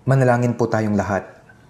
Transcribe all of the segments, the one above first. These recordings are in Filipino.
Manalangin po tayong lahat.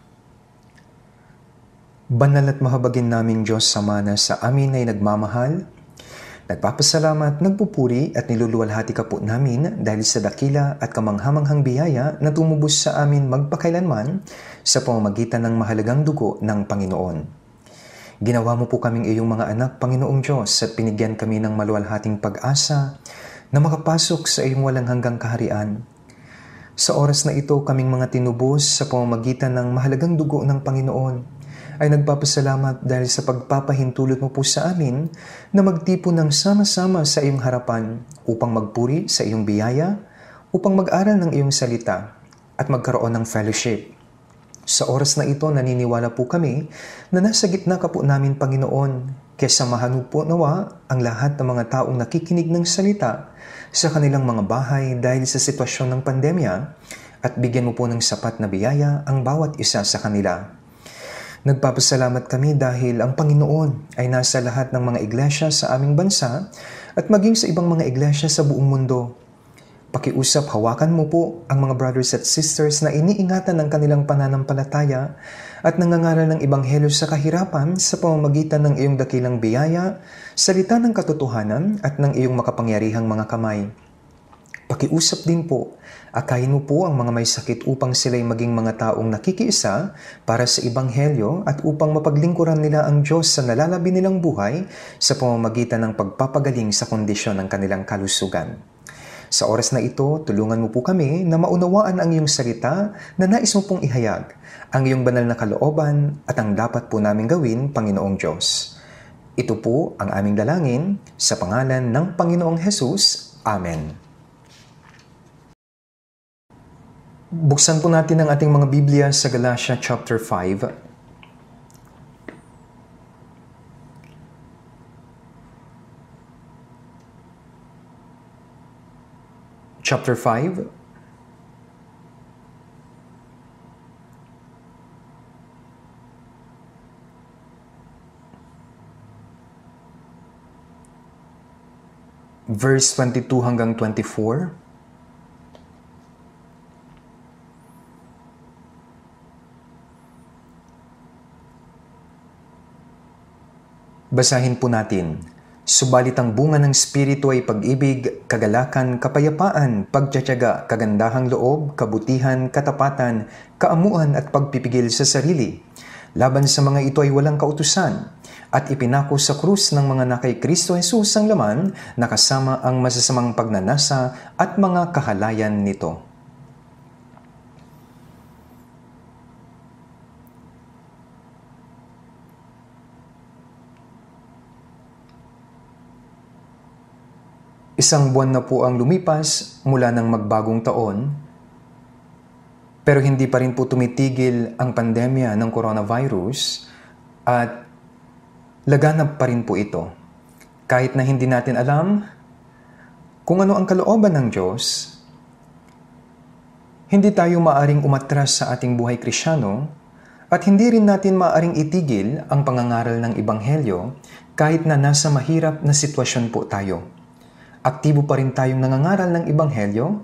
Banal at mahabagin naming Diyos Ama na sa amin ay nagmamahal, nagpapasalamat, nagpupuri at niluluwalhati ka po namin dahil sa dakila at kamanghamanghang biyaya na tumubos sa amin magpakailanman sa pamamagitan ng mahalagang dugo ng Panginoon. Ginawa mo po kaming iyong mga anak, Panginoong Diyos, at pinigyan kami ng maluwalhating pag-asa na makapasok sa iyong walang hanggang kaharian. Sa oras na ito, kaming mga tinubos sa pamamagitan ng mahalagang dugo ng Panginoon ay nagpapasalamat dahil sa pagpapahintulot mo po sa amin na magtipon ng sama-sama sa iyong harapan upang magpuri sa iyong biyaya, upang mag-aral ng iyong salita at magkaroon ng fellowship. Sa oras na ito, naniniwala po kami na nasa gitna ka po namin, Panginoon, kaya samahan mo po nawa ang lahat ng mga taong nakikinig ng salita sa kanilang mga bahay dahil sa sitwasyon ng pandemya at bigyan mo po ng sapat na biyaya ang bawat isa sa kanila. Nagpapasalamat kami dahil ang Panginoon ay nasa lahat ng mga iglesia sa aming bansa at maging sa ibang mga iglesia sa buong mundo. Pakiusap, hawakan mo po ang mga brothers at sisters na iniingatan ng kanilang pananampalataya at nangangaral ng Ebanghelyo sa kahirapan sa pamamagitan ng iyong dakilang biyaya, salita ng katotohanan at ng iyong makapangyarihang mga kamay. Pakiusap din po, akayin mo po ang mga may sakit upang sila'y maging mga taong nakikiisa para sa Ebanghelyo at upang mapaglingkuran nila ang Diyos sa nalalabi nilang buhay sa pamamagitan ng pagpapagaling sa kondisyon ng kanilang kalusugan. Sa oras na ito, tulungan mo po kami na maunawaan ang iyong salita na nais mo pong ihayag, ang iyong banal na kalooban at ang dapat po namin gawin, Panginoong Diyos. Ito po ang aming dalangin sa pangalan ng Panginoong Hesus. Amen. Buksan po natin ang ating mga Biblia sa Galatia chapter 5. Chapter 5. Verse 22 hanggang 24. Basahin po natin. Subalit ang bunga ng Espiritu ay pag-ibig, kagalakan, kapayapaan, pagtiyatiyaga, kagandahang loob, kabutihan, katapatan, kaamuan at pagpipigil sa sarili. Laban sa mga ito ay walang kautusan, at ipinako sa krus ng mga na kay Kristo Jesus ang laman na kasama ang masasamang pagnanasa at mga kahalayan nito. Isang buwan na po ang lumipas mula ng magbagong taon, pero hindi pa rin po tumitigil ang pandemya ng coronavirus at laganap pa rin po ito. Kahit na hindi natin alam kung ano ang kalooban ng Diyos, hindi tayo maaring umatras sa ating buhay Kristiyano at hindi rin natin maaring itigil ang pangangaral ng Ebanghelyo kahit na nasa mahirap na sitwasyon po tayo. Aktibo pa rin tayong nangangaral ng Ebanghelyo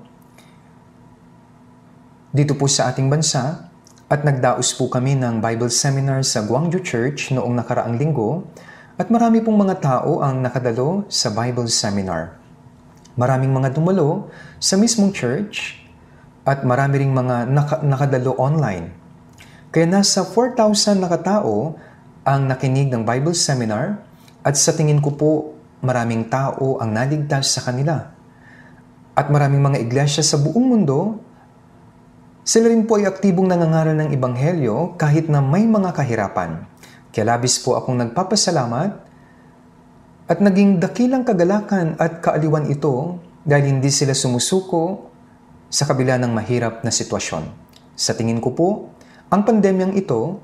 dito po sa ating bansa at nagdaos po kami ng Bible Seminar sa Gwangju Church noong nakaraang linggo at marami pong mga tao ang nakadalo sa Bible Seminar. Maraming mga dumalo sa mismong church at marami ring mga nakadalo online. Kaya nasa 4,000 na katao ang nakinig ng Bible Seminar at sa tingin ko po maraming tao ang naligtas sa kanila. At maraming mga iglesia sa buong mundo, sila rin po ay aktibong nangangaral ng Ebanghelyo kahit na may mga kahirapan. Kaya labis po akong nagpapasalamat at naging dakilang kagalakan at kaaliwan ito dahil hindi sila sumusuko sa kabila ng mahirap na sitwasyon. Sa tingin ko po, ang pandemyang ito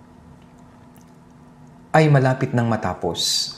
ay malapit nang matapos.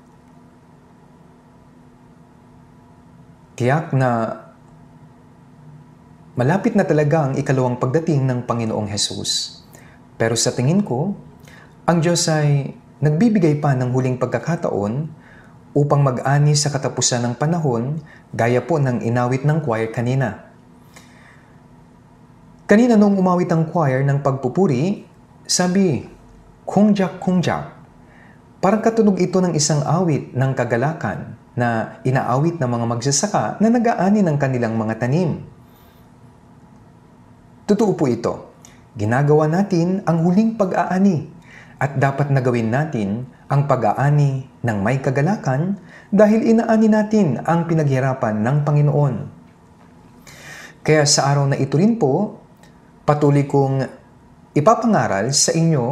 Tiyak na malapit na talaga ang ikalawang pagdating ng Panginoong Hesus. Pero sa tingin ko, ang Diyos ay nagbibigay pa ng huling pagkakataon upang mag-ani sa katapusan ng panahon gaya po ng inawit ng choir kanina. Kanina nung umawit ang choir ng pagpupuri, sabi, kongjak kongjak. Parang katunog ito ng isang awit ng kagalakan na inaawit ng mga magsasaka na nag-aani ng kanilang mga tanim. Totoo po ito. Ginagawa natin ang huling pag-aani at dapat nagawin natin ang pag-aani ng may kagalakan dahil inaani natin ang pinaghirapan ng Panginoon. Kaya sa araw na ito rin po, patuloy kong ipapangaral sa inyo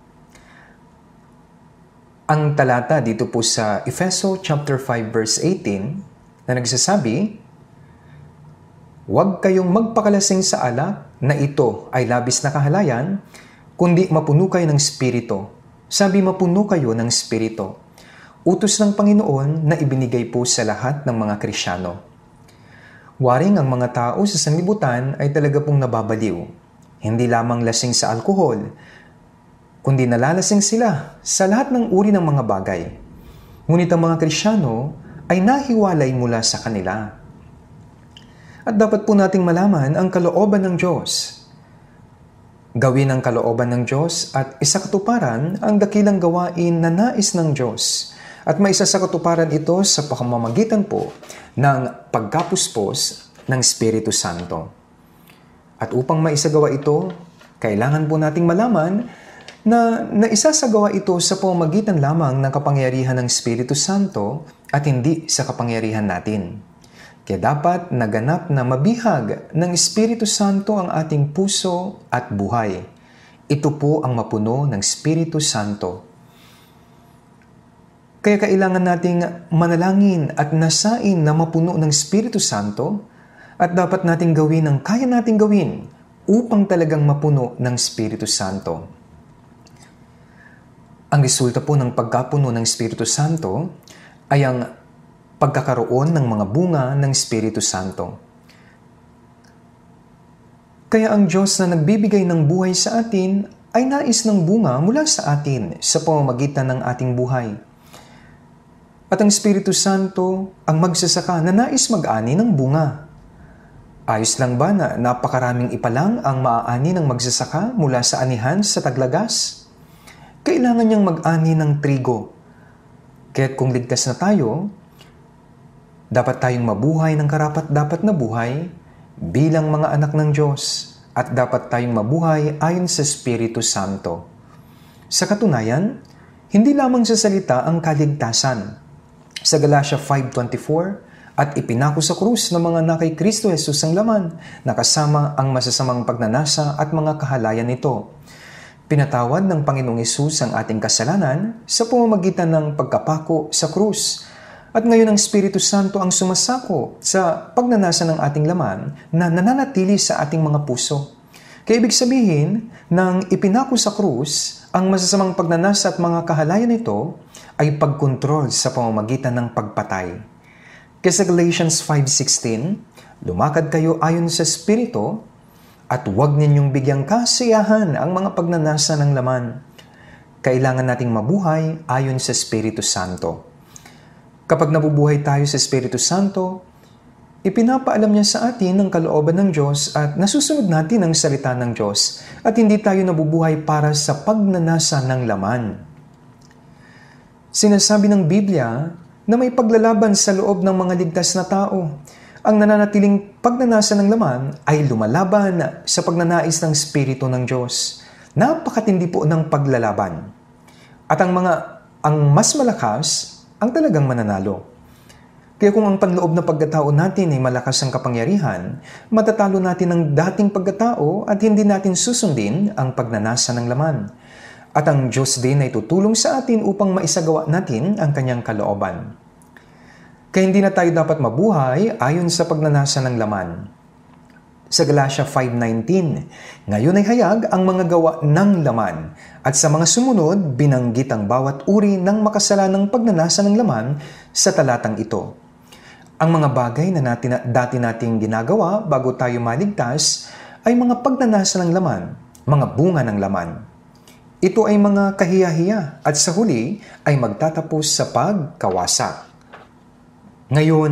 ang talata dito po sa Efeso chapter 5 verse 18 na nagsasabi, "Huwag kayong magpakalasing sa alak na ito ay labis na kahalayan, kundi mapuno kayo ng Espiritu." Sabi, mapuno kayo ng Espiritu. Utos ng Panginoon na ibinigay po sa lahat ng mga Kristyano. Waring ang mga tao sa sanlibutan ay talaga pong nababaliw. Hindi lamang lasing sa alkohol, kundi nalalasing sila sa lahat ng uri ng mga bagay. Ngunit ang mga Kristyano ay nahiwalay mula sa kanila. At dapat po nating malaman ang kalooban ng Diyos. Gawin ang kalooban ng Diyos at isakatuparan ang dakilang gawain na nais ng Diyos. At maisasakatuparan ito sa pamamagitan po ng pagkapuspos ng Espiritu Santo. At upang maisagawa ito, kailangan po nating malaman na naisasagawa ito sa pamamagitan lamang ng kapangyarihan ng Espiritu Santo at hindi sa kapangyarihan natin. Kaya dapat naganap na mabihag ng Espiritu Santo ang ating puso at buhay. Ito po ang mapuno ng Espiritu Santo. Kaya kailangan nating manalangin at nasain na mapuno ng Espiritu Santo at dapat nating gawin ang kaya nating gawin upang talagang mapuno ng Espiritu Santo. Ang resulta po ng pagkapuno ng Espiritu Santo ay ang pagkakaroon ng mga bunga ng Espiritu Santo. Kaya ang Diyos na nagbibigay ng buhay sa atin ay nais ng bunga mula sa atin sa pamamagitan ng ating buhay. At ang Espiritu Santo ang magsasaka na nais mag-ani ng bunga. Ayos lang ba na napakaraming ipalang ang maaani ng magsasaka mula sa anihan sa taglagas? Kailangan niyang mag-ani ng trigo. Kaya't kung ligtas na tayo, dapat tayong mabuhay ng karapat-dapat na buhay bilang mga anak ng Diyos at dapat tayong mabuhay ayon sa Espiritu Santo. Sa katunayan, hindi lamang sa salita ang kaligtasan. Sa Galatia 5:24, "At ipinako sa krus ng mga na kay Kristo Jesus ang laman, nakasama ang masasamang pagnanasa at mga kahalayan nito. Pinatawad ng Panginoong Hesus ang ating kasalanan sa pamamagitan ng pagkapako sa krus. At ngayon ang Espiritu Santo ang sumasako sa pagnanasa ng ating laman na nananatili sa ating mga puso." Kaya ibig sabihin, nang ipinako sa krus, ang masasamang pagnanasa at mga kahalayan nito ay pagkontrol sa pamamagitan ng pagpatay. Kaya sa Galatians 5:16, "Lumakad kayo ayon sa Espiritu at huwag ninyong bigyang kasiyahan ang mga pagnanasa ng laman." Kailangan nating mabuhay ayon sa Espiritu Santo. Kapag nabubuhay tayo sa Espiritu Santo, ipinapaalam niya sa atin ang kalooban ng Diyos at nasusunod natin ang salita ng Diyos at hindi tayo nabubuhay para sa pagnanasa ng laman. Sinasabi ng Biblia na may paglalaban sa loob ng mga ligtas na tao. Ang nananatiling pagnanasa ng laman ay lumalaban sa pagnanais ng Espiritu ng Diyos. Napakatindi po ng paglalaban. At ang mas malakas ang talagang mananalo. Kaya kung ang panloob na pagkatao natin ay malakas ang kapangyarihan, matatalo natin ang dating pagkatao at hindi natin susundin ang pagnanasa ng laman. At ang Diyos din ay tutulong sa atin upang maisagawa natin ang kanyang kalooban. Kaya hindi na tayo dapat mabuhay ayon sa pagnanasa ng laman. Sa Galatia 5:19, "Ngayon ay hayag ang mga gawa ng laman, at sa mga sumunod, binanggit ang bawat uri ng makasalanang pagnanasa ng laman sa talatang ito." Ang mga bagay na dati nating ginagawa bago tayo maligtas ay mga pagnanasa ng laman, mga bunga ng laman. Ito ay mga kahiya-hiya at sa huli ay magtatapos sa pagkawasak. Ngayon,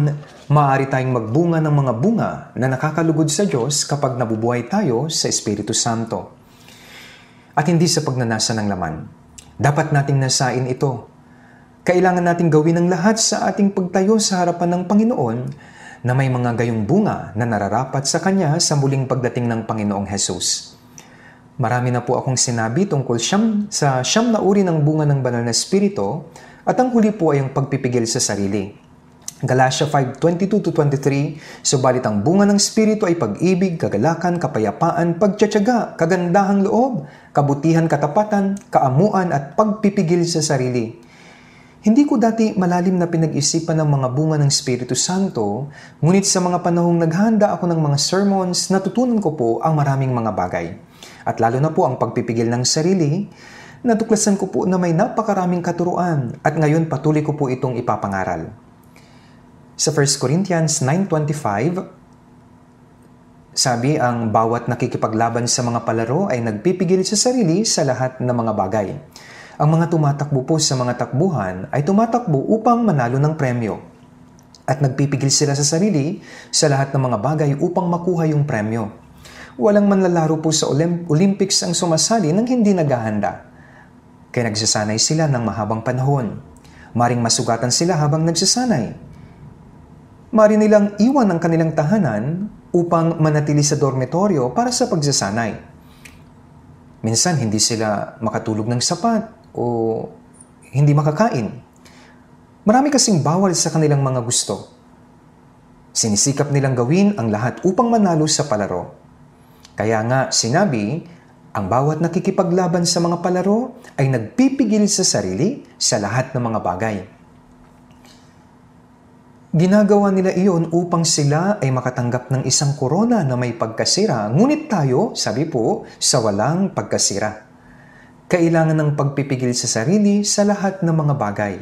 Maaari tayong magbunga ng mga bunga na nakakalugod sa Diyos kapag nabubuhay tayo sa Espiritu Santo. At hindi sa pagnanasa ng laman. Dapat nating nasain ito. Kailangan nating gawin ang lahat sa ating pagtayo sa harapan ng Panginoon na may mga gayong bunga na nararapat sa Kanya sa muling pagdating ng Panginoong Hesus. Marami na po akong sinabi tungkol sa siyam na uri ng bunga ng Banal na Espiritu at ang huli po ay ang pagpipigil sa sarili. Galatia 5:22-23, subalit ang bunga ng Espiritu ay pag-ibig, kagalakan, kapayapaan, pagtiyatyaga, kagandahang loob, kabutihan, katapatan, kaamuan at pagpipigil sa sarili. Hindi ko dati malalim na pinag-isipan ng mga bunga ng Espiritu Santo, ngunit sa mga panahong naghanda ako ng mga sermons, natutunan ko po ang maraming mga bagay. At lalo na po ang pagpipigil ng sarili, natuklasan ko po na may napakaraming katuruan at ngayon patuloy ko po itong ipapangaral. Sa 1 Corinthians 9:25, sabi ang bawat nakikipaglaban sa mga palaro ay nagpipigil sa sarili sa lahat ng mga bagay. Ang mga tumatakbo po sa mga takbuhan ay tumatakbo upang manalo ng premyo. At nagpipigil sila sa sarili sa lahat ng mga bagay upang makuha yung premyo. Walang manlalaro po sa Olympics ang sumasali nang hindi naghahanda. Kaya nagsasanay sila ng mahabang panahon. Maring masugatan sila habang nagsasanay. Mari nilang iwan ang kanilang tahanan upang manatili sa dormitoryo para sa pagsasanay. Minsan hindi sila makatulog ng sapat o hindi makakain. Marami kasing bawal sa kanilang mga gusto. Sinisikap nilang gawin ang lahat upang manalo sa palaro. Kaya nga sinabi, ang bawat nakikipaglaban sa mga palaro ay nagpipigil sa sarili sa lahat ng mga bagay. Ginagawa nila iyon upang sila ay makatanggap ng isang korona na may pagkasira, ngunit tayo, sabi po, sa walang pagkasira. Kailangan ng pagpipigil sa sarili sa lahat ng mga bagay.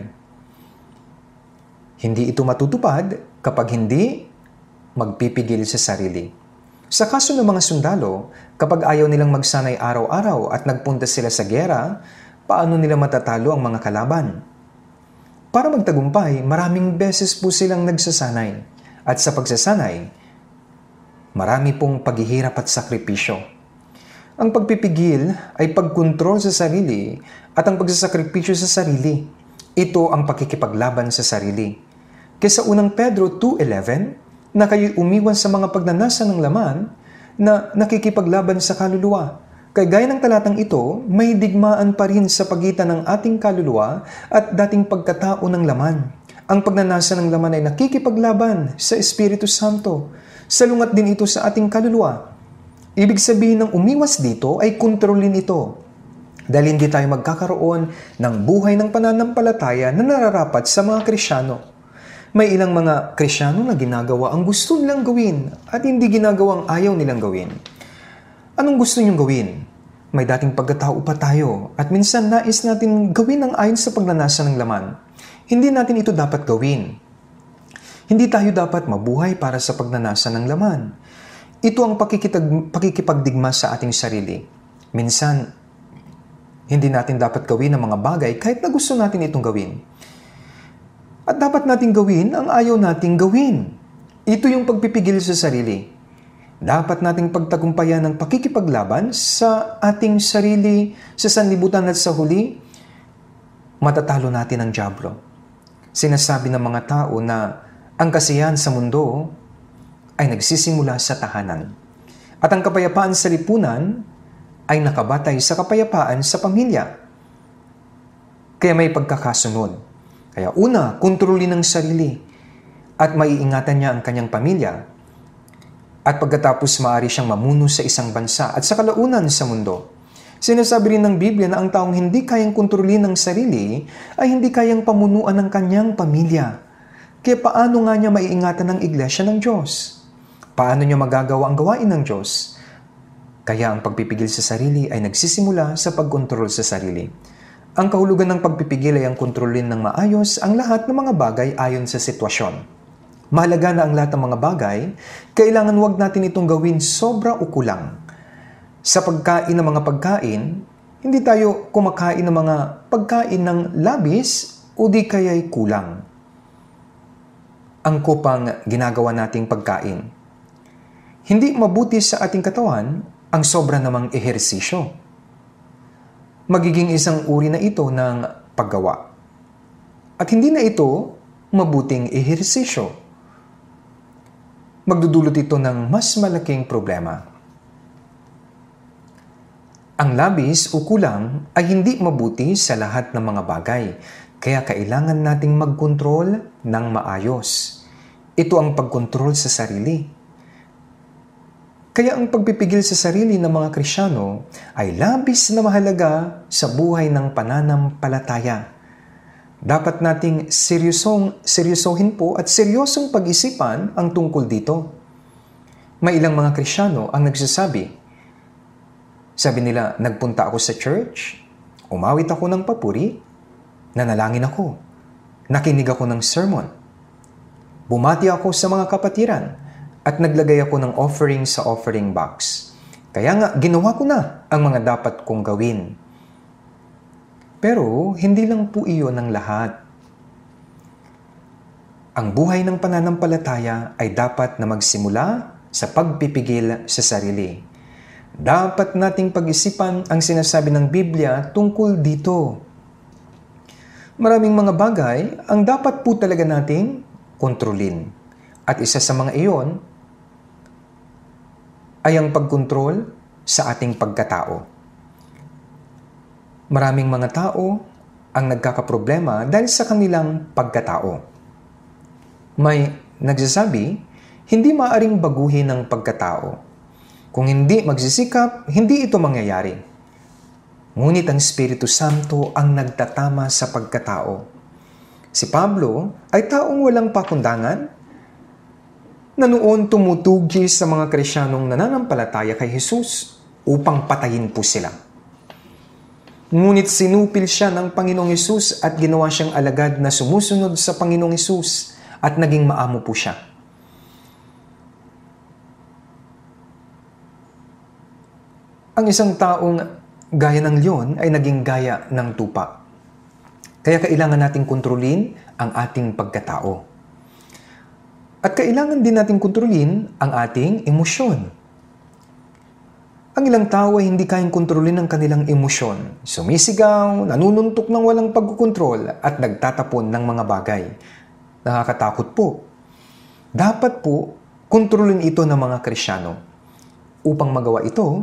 Hindi ito matutupad kapag hindi magpipigil sa sarili. Sa kaso ng mga sundalo, kapag ayaw nilang magsanay araw-araw at nagpunta sila sa giyera, paano nila matatalo ang mga kalaban? Para magtagumpay, maraming beses po silang nagsasanay. At sa pagsasanay, marami pong paghihirap at sakripisyo. Ang pagpipigil ay pagkontrol sa sarili at ang pagsasakripisyo sa sarili. Ito ang pakikipaglaban sa sarili. Kaya sa unang Pedro 2:11, na kayo'y umiwan sa mga pagnanasa ng laman na nakikipaglaban sa kaluluwa. Kaya gaya ng talatang ito, may digmaan pa rin sa pagitan ng ating kaluluwa at dating pagkatao ng laman. Ang pagnanasa ng laman ay nakikipaglaban sa Espiritu Santo. Salungat din ito sa ating kaluluwa. Ibig sabihin ng umiwas dito ay kontrolin ito. Dahil hindi tayo magkakaroon ng buhay ng pananampalataya na nararapat sa mga Krisyano. May ilang mga Krisyano na ginagawa ang gusto nilang gawin at hindi ginagawa ang ayaw nilang gawin. Anong gusto niyong gawin? May dating pagkatao pa tayo at minsan nais natin gawin ang ayon sa pagnanasa ng laman. Hindi natin ito dapat gawin. Hindi tayo dapat mabuhay para sa pagnanasa ng laman. Ito ang pakikipagdigma sa ating sarili. Minsan, hindi natin dapat gawin ang mga bagay kahit na gusto natin itong gawin. At dapat nating gawin ang ayaw nating gawin. Ito yung pagpipigil sa sarili. Dapat nating pagtagumpayan ng pakikipaglaban sa ating sarili, sa sanlibutan at sa huli, matatalo natin ang dyablo. Sinasabi ng mga tao na ang kasiyahan sa mundo ay nagsisimula sa tahanan. At ang kapayapaan sa lipunan ay nakabatay sa kapayapaan sa pamilya. Kaya may pagkakasunod. Kaya una, kontrolin ang sarili at maiingatan niya ang kanyang pamilya. At pagkatapos maaari siyang mamuno sa isang bansa at sa kalaunan sa mundo. Sinasabi rin ng Biblia na ang taong hindi kayang kontrolin ang sarili ay hindi kayang pamunuan ng kanyang pamilya. Kaya paano nga niya maiingatan ang iglesia ng Diyos? Paano niya magagawa ang gawain ng Diyos? Kaya ang pagpipigil sa sarili ay nagsisimula sa pagkontrol sa sarili. Ang kahulugan ng pagpipigil ay ang kontrolin ng maayos ang lahat ng mga bagay ayon sa sitwasyon. Mahalaga na ang lahat ng mga bagay, kailangan wag natin itong gawin sobra o kulang. Sa pagkain ng mga pagkain, hindi tayo kumakain ng mga pagkain ng labis o di kaya'y kulang. angkop ang ginagawa nating pagkain. Hindi mabuti sa ating katawan ang sobra namang ehersisyo. Magiging isang uri na ito ng paggawa. At hindi na ito mabuting ehersisyo. Magdudulot ito ng mas malaking problema. Ang labis o kulang ay hindi mabuti sa lahat ng mga bagay, kaya kailangan nating magkontrol ng maayos. Ito ang pagkontrol sa sarili. Kaya ang pagpipigil sa sarili ng mga Kristiyano ay labis na mahalaga sa buhay ng pananampalataya. Dapat nating seryosohin po at seryosong pag-isipan ang tungkol dito. May ilang mga Kristiyano ang nagsasabi, sabi nila, nagpunta ako sa church, umawit ako ng papuri, nanalangin ako, nakinig ako ng sermon, bumati ako sa mga kapatiran, at naglagay ako ng offering sa offering box. Kaya nga, ginawa ko na ang mga dapat kong gawin. Pero, hindi lang po iyon ang lahat. Ang buhay ng pananampalataya ay dapat na magsimula sa pagpipigil sa sarili. Dapat nating pag-isipan ang sinasabi ng Biblia tungkol dito. Maraming mga bagay ang dapat po talaga nating kontrolin. At isa sa mga iyon ay ang pagkontrol sa ating pagkatao. Maraming mga tao ang nagkakaproblema dahil sa kanilang pagkatao. May nagsasabi, hindi maaaring baguhin ang pagkatao. Kung hindi magsisikap, hindi ito mangyayari. Ngunit ang Espiritu Santo ang nagtatama sa pagkatao. Si Pablo ay taong walang pakundangan, na noon tumutugi sa mga Kristiyanong nananampalataya kay Jesus upang patayin po sila. Ngunit sinupil siya ng Panginoong Hesus at ginawa siyang alagad na sumusunod sa Panginoong Hesus at naging maamo po siya. Ang isang taong gaya ng leon ay naging gaya ng tupa. Kaya kailangan nating kontrolin ang ating pagkatao. At kailangan din natin kontrolin ang ating emosyon. Ang ilang tao ay hindi kayang kontrolin ang kanilang emosyon. Sumisigaw, nanununtok ng walang pagkukontrol at nagtatapon ng mga bagay. Nakakatakot po. Dapat po, kontrolin ito ng mga Kristiyano. Upang magawa ito,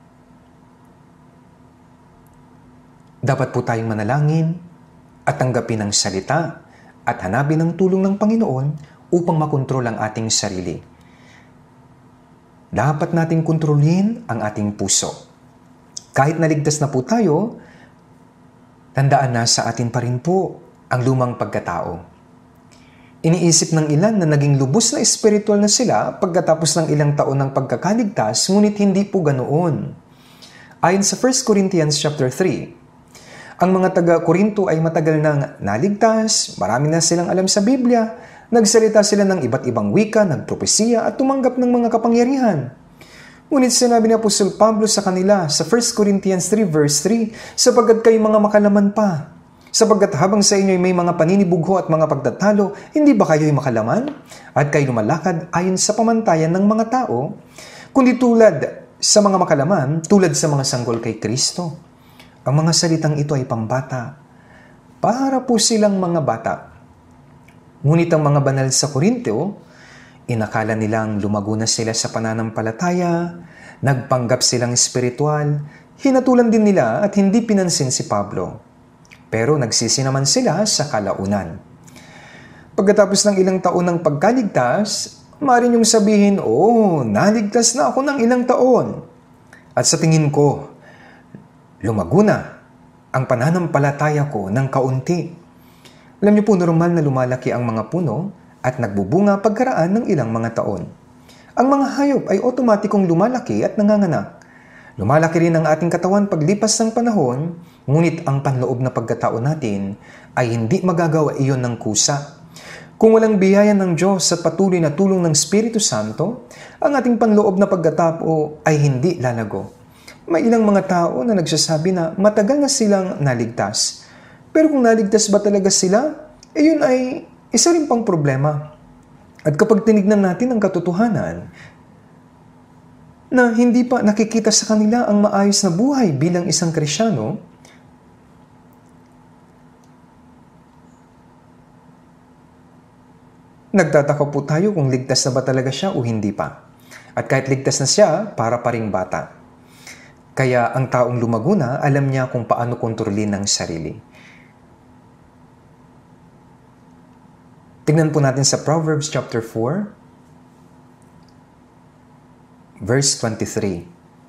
dapat po tayong manalangin at tanggapin ang salita at hanapin ang tulong ng Panginoon upang makontrol ang ating sarili. Dapat nating kontrolin ang ating puso. Kahit naligtas na po tayo, tandaan na sa atin pa rin po ang lumang pagkatao. Iniisip ng ilan na naging lubos na espiritual na sila pagkatapos ng ilang taon ng pagkakaligtas, ngunit hindi po ganoon. Ayon sa 1 Corinthians chapter 3, ang mga taga-Korinto ay matagal nang naligtas, marami na silang alam sa Biblia, nagsalita sila ng iba't ibang wika, nagpropesiya at tumanggap ng mga kapangyarihan. Ngunit sinabi ni Apostol Pablo sa kanila sa 1 Corinthians 3 verse 3, sapagkat kayo mga makalaman pa. Sapagkat habang sa inyo may mga paninibugho at mga pagtatalo, hindi ba kayo'y makalaman? At kayo lumalakad ayon sa pamantayan ng mga tao, kundi tulad sa mga makalaman, tulad sa mga sanggol kay Kristo. Ang mga salitang ito ay pambata. Para po silang mga bata. Ngunit ang mga banal sa Korinto, inakala nilang lumago na sila sa pananampalataya, nagpanggap silang espiritual, hinatulan din nila at hindi pinansin si Pablo. Pero nagsisi naman sila sa kalaunan. Pagkatapos ng ilang taon ng pagkaligtas, maaari niyong sabihin, naligtas na ako ng ilang taon. At sa tingin ko, lumago na ang pananampalataya ko ng kaunti. Alam niyo po, normal na lumalaki ang mga puno at nagbubunga pagkaraan ng ilang mga taon. Ang mga hayop ay otomatikong lumalaki at nanganganak. Lumalaki rin ang ating katawan paglipas ng panahon, ngunit ang panloob na pagkatao natin ay hindi magagawa iyon ng kusa. Kung walang biyaya ng Diyos at patuloy na tulong ng Espiritu Santo, ang ating panloob na pagkatao ay hindi lalago. May ilang mga tao na nagsasabi na matagal na silang naligtas. Pero kung naligtas ba talaga sila, yun ay isa rin pang problema. At kapag tinignan natin ang katotohanan na hindi pa nakikita sa kanila ang maayos na buhay bilang isang Kristiyano, nagtataka po tayo kung ligtas na ba talaga siya o hindi pa. At kahit ligtas na siya, para pa ring bata. Kaya ang taong lumago na, alam niya kung paano kontrolin ang sarili. Tingnan po natin sa Proverbs chapter 4, verse 23.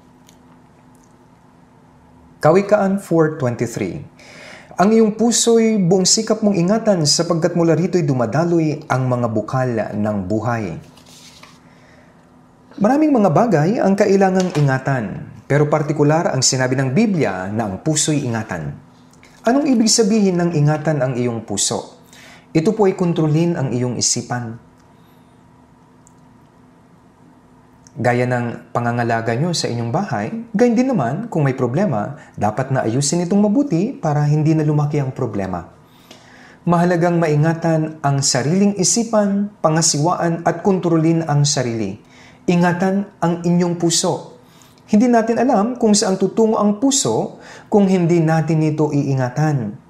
Kawikaan 4:23. Ang iyong puso'y buong sikap mong ingatan sapagkat mula rito'y dumadaloy ang mga bukal ng buhay. Maraming mga bagay ang kailangang ingatan, pero partikular ang sinabi ng Biblia na ang puso'y ingatan. Anong ibig sabihin ng ingatan ang iyong puso? Ito po ay kontrolin ang iyong isipan. Gaya ng pangangalaga nyo sa inyong bahay, gayon din naman kung may problema, dapat na ayusin itong mabuti para hindi na lumaki ang problema. Mahalagang maingatan ang sariling isipan, pangasiwaan at kontrolin ang sarili. Ingatan ang inyong puso. Hindi natin alam kung saan tutungo ang puso kung hindi natin ito iingatan.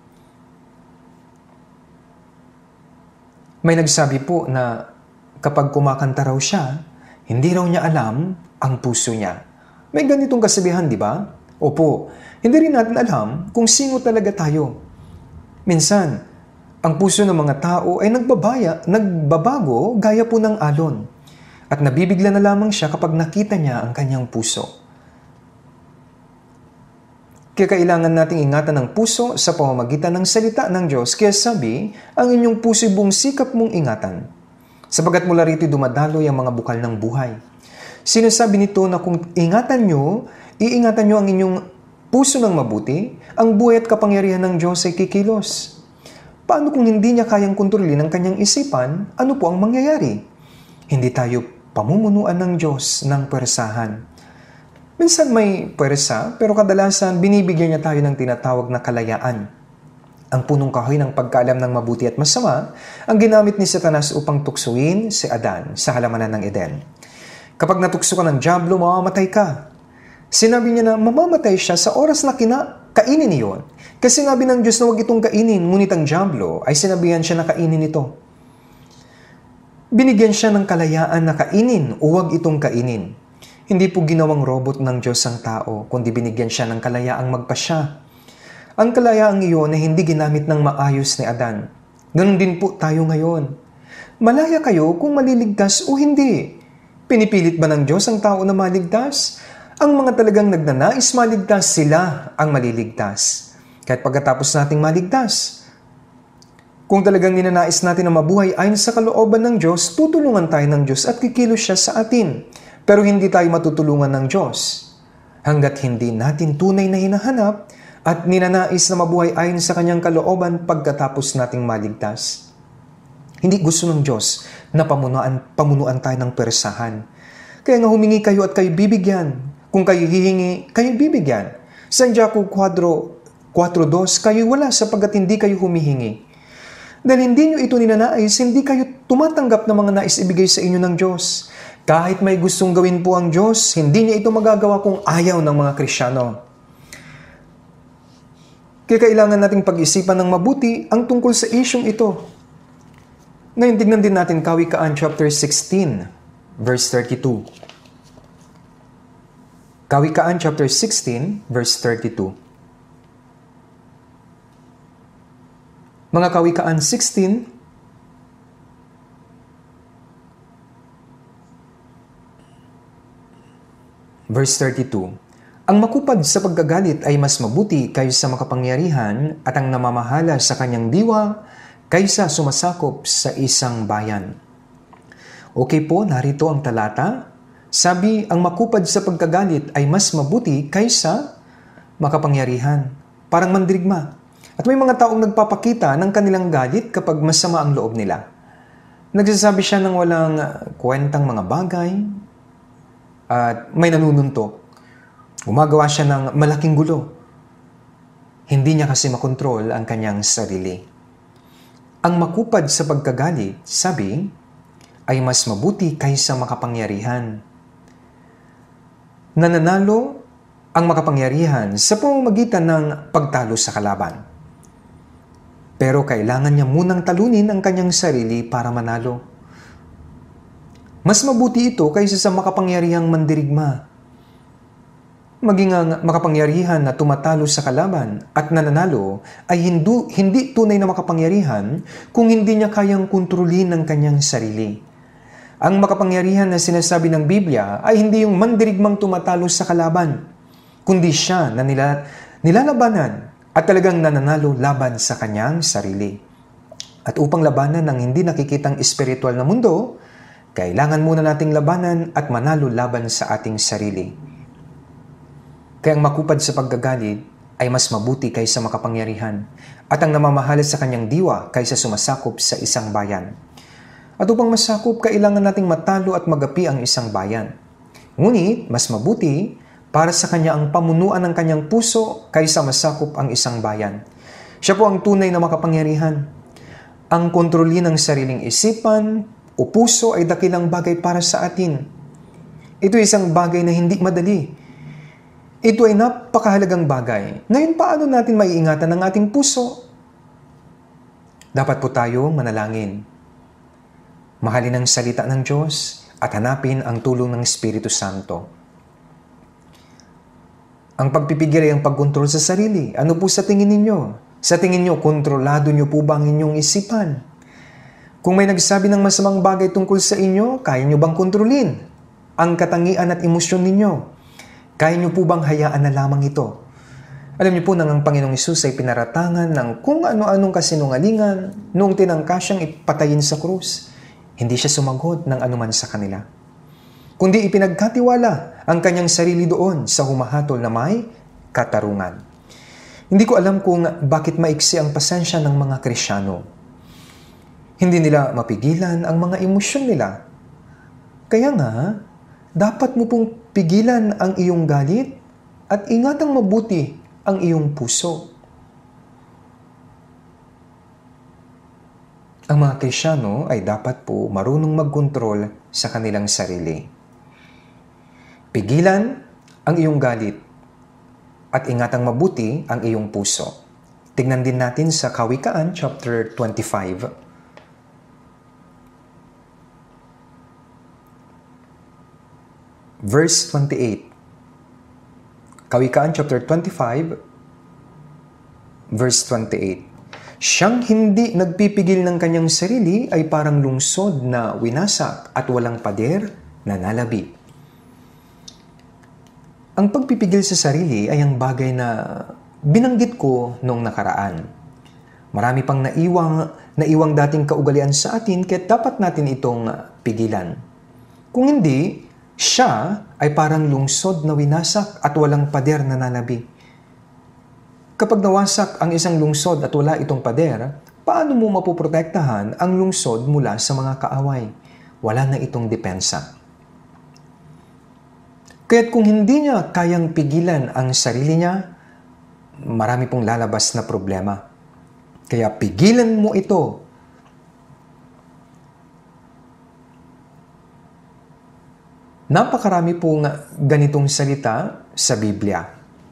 May nagsabi po na kapag kumakanta raw siya, hindi raw niya alam ang puso niya. May ganitong kasabihan, di ba? Opo, hindi rin natin alam kung sino talaga tayo. Minsan, ang puso ng mga tao ay nagbabago gaya po ng alon. At nabibigla na lamang siya kapag nakita niya ang kanyang puso. Kaya kailangan nating ingatan ang puso sa pamamagitan ng salita ng Diyos. Kaya sabi, ang inyong puso'y buong sikap mong ingatan. Sapagat mula rito'y dumadaloy ang mga bukal ng buhay. Sinasabi nito na kung iingatan nyo ang inyong puso ng mabuti, ang buhay at kapangyarihan ng Diyos ay kikilos. Paano kung hindi niya kayang kontrolin ang kanyang isipan, ano po ang mangyayari? Hindi tayo pamumunuan ng Diyos ng pwersahan. Minsan may pwersa, pero kadalasan binibigyan niya tayo ng tinatawag na kalayaan. Ang punong kahoy ng pagkaalam ng mabuti at masama ang ginamit ni Satanas upang tuksuin si Adan sa halamanan ng Eden. Kapag natukso ka ng dyablo, mamamatay ka. Sinabi niya na mamamatay siya sa oras na kainin niyon. Kasi sinabi ng Diyos na huwag itong kainin, ngunit ang dyablo ay sinabihan siya na kainin ito. Binigyan siya ng kalayaan na kainin o huwag itong kainin. Hindi po ginawang robot ng Diyos ang tao, kundi binigyan siya ng kalayaang magpasya. Ang kalayaang iyon ay hindi ginamit ng maayos ni Adan. Ganon din po tayo ngayon. Malaya kayo kung maliligtas o hindi. Pinipilit ba ng Diyos ang tao na maligtas? Ang mga talagang nagnanais maligtas, sila ang maliligtas. Kahit pagkatapos nating maligtas. Kung talagang ninanais natin na mabuhay ayon sa kalooban ng Diyos, tutulungan tayo ng Diyos at kikilos siya sa atin. Pero hindi tayo matutulungan ng Diyos hanggat hindi natin tunay na hinahanap at ninanais na mabuhay ayon sa kanyang kalooban pagkatapos nating maligtas. Hindi gusto ng Diyos na pamunuan tayo ng pwersahan. Kaya nga humingi kayo at kayo bibigyan. Kung kayo hihingi, kayo bibigyan. Santiago 4:2, kayo wala sapagkat hindi kayo humihingi. Dahil hindi nyo ito ninanais, hindi kayo tumatanggap ng mga nais ibigay sa inyo ng Diyos. Kahit may gustong gawin po ang Diyos, hindi niya ito magagawa kung ayaw ng mga Kristiyano. Kaya kailangan nating pag-isipan ng mabuti ang tungkol sa isyong ito. Ngayon, tignan din natin Kawikaan chapter 16, verse 32. Kawikaan chapter 16, verse 32. Mga Kawikaan 16, verse 32. Ang makupad sa pagkagalit ay mas mabuti kaysa makapangyarihan at ang namamahala sa kanyang diwa kaysa sumasakop sa isang bayan. Okay po, narito ang talata. Sabi, ang makupad sa pagkagalit ay mas mabuti kaysa makapangyarihan. Parang mandirigma. At may mga taong nagpapakita ng kanilang galit kapag masama ang loob nila. Nagsasabi siya ng walang kwentang mga bagay, at may nanununtok. Gumagawa siya ng malaking gulo. Hindi niya kasi makontrol ang kanyang sarili. Ang makupad sa pagkagalit, sabi, ay mas mabuti kaysa makapangyarihan. Nananalo ang makapangyarihan sa pamamagitan ng pagtalo sa kalaban. Pero kailangan niya munang talunin ang kanyang sarili para manalo. Mas mabuti ito kaysa sa makapangyarihang mandirigma. Maging ang makapangyarihan na tumatalo sa kalaban at nananalo ay hindi tunay na makapangyarihan kung hindi niya kayang kontrolin ang kanyang sarili. Ang makapangyarihan na sinasabi ng Biblia ay hindi yung mandirigmang tumatalo sa kalaban, kundi siya na nilalabanan at talagang nananalo laban sa kanyang sarili. At upang labanan ng hindi nakikitang espiritual na mundo, kailangan muna nating labanan at manalo laban sa ating sarili. Kaya ang makupad sa paggagalit ay mas mabuti kaysa makapangyarihan at ang namamahala sa kanyang diwa kaysa sumasakop sa isang bayan. At upang masakop, kailangan nating matalo at magapi ang isang bayan. Ngunit, mas mabuti para sa kanya ang pamunuan ng kanyang puso kaysa masakop ang isang bayan. Siya po ang tunay na makapangyarihan. Ang kontrolin ng sariling isipan o puso ay dakilang bagay para sa atin. Ito ay isang bagay na hindi madali. Ito ay napakahalagang bagay. Ngayon, paano natin maiingatan ang ating puso? Dapat po tayo manalangin. Mahalin ang salita ng Diyos at hanapin ang tulong ng Espiritu Santo. Ang pagpipigil ay ang pagkontrol sa sarili. Ano po sa tingin ninyo? Sa tingin nyo, kontrolado nyo po ba ang inyong isipan? Kung may nagsabi ng masamang bagay tungkol sa inyo, kaya nyo bang kontrolin ang katangian at emosyon ninyo? Kaya niyo po bang hayaan na lamang ito? Alam niyo po nang ang Panginoong Hesus ay pinaratangan ng kung ano-anong kasinungalingan noong tinangka siyang ipatayin sa krus. Hindi siya sumagot ng anuman sa kanila. Kundi ipinagkatiwala ang kanyang sarili doon sa humahatol na may katarungan. Hindi ko alam kung bakit maiksi ang pasensya ng mga Kristyano. Hindi nila mapigilan ang mga emosyon nila. Kaya nga, dapat mo pong pigilan ang iyong galit at ingatang mabuti ang iyong puso. Ang mga Kristyano ay dapat po marunong magkontrol sa kanilang sarili. Pigilan ang iyong galit at ingatang mabuti ang iyong puso. Tingnan din natin sa Kawikaan chapter 25. Verse 28. Kawikaan chapter 25, verse 28. Siyang hindi nagpipigil ng kanyang sarili ay parang lungsod na winasak at walang pader na nalabi. Ang pagpipigil sa sarili ay ang bagay na binanggit ko noong nakaraan. Marami pang naiwang dating kaugalian sa atin kaya dapat natin itong pigilan. Kung hindi, siya ay parang lungsod na winasak at walang pader na nalabi. Kapag nawasak ang isang lungsod at wala itong pader, paano mo mapoprotektahan ang lungsod mula sa mga kaaway? Wala na itong depensa. Kaya't kung hindi niya kayang pigilan ang sarili niya, marami pong lalabas na problema. Kaya pigilan mo ito. Napakarami pong ganitong salita sa Biblia.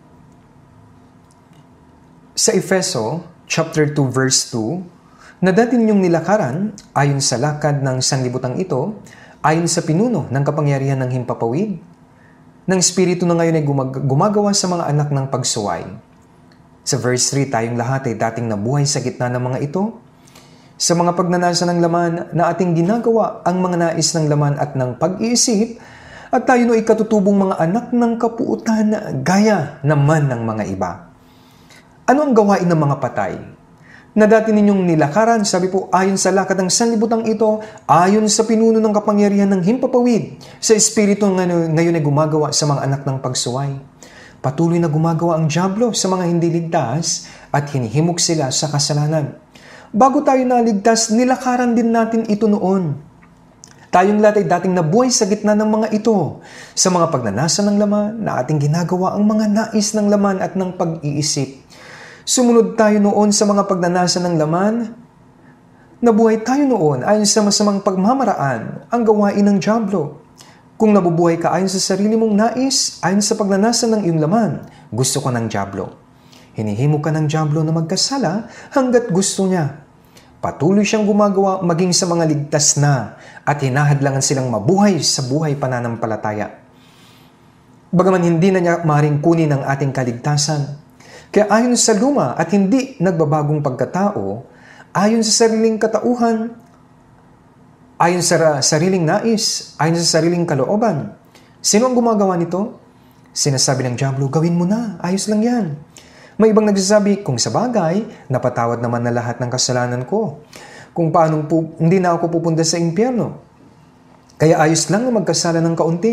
Sa Efeso, chapter 2, verse 2, na dati ninyong nilakaran, ayon sa lakad ng sanlibutan ito, ayon sa pinuno ng kapangyarihan ng himpapawid, ng Espiritu na ngayon ay gumagawa sa mga anak ng pagsuway. Sa verse 3, tayong lahat ay dating nabuhay sa gitna ng mga ito, sa mga pagnanasa ng laman na ating ginagawa ang mga nais ng laman at ng pag-iisip, at tayo no ay katutubong mga anak ng kapuutan gaya naman ng mga iba. Ano ang gawain ng mga patay? Na dati ninyong nilakaran, sabi po, ayon sa lakad ng sanlibutang ito, ayon sa pinuno ng kapangyarihan ng himpapawid, sa Espiritu ngayon ay gumagawa sa mga anak ng pagsuway. Patuloy na gumagawa ang dyablo sa mga hindi ligtas at hinihimok sila sa kasalanan. Bago tayo naligtas, nilakaran din natin ito noon. Tayong lahat ay dating nabuhay sa gitna ng mga ito, sa mga pagnanasa ng laman na ating ginagawa ang mga nais ng laman at ng pag-iisip. Sumunod tayo noon sa mga pagnanasa ng laman Nabuhay tayo noon ayon sa masamang pagmamaraan, ang gawain ng dyablo. Kung nabubuhay ka ayon sa sarili mong nais, ayon sa pagnanasa ng iyong laman, gusto ka ng dyablo. Hinihimo ka ng dyablo na magkasala hanggat gusto niya. Patuloy siyang gumagawa maging sa mga ligtas na at hinahadlangan silang mabuhay sa buhay pananampalataya. Bagaman hindi na niya maaaring kunin ang ating kaligtasan. Kaya ayon sa luma at hindi nagbabagong pagkatao, ayon sa sariling katauhan, ayon sa sariling nais, ayon sa sariling kalooban. Sino ang gumagawa nito? Sinasabi ng dyablo, gawin mo na, ayos lang yan. May ibang nagsasabi, kung sa bagay, napatawad naman na lahat ng kasalanan ko. Kung paano hindi na ako pupunta sa impyerno. Kaya ayos lang na magkasala ng kaunti.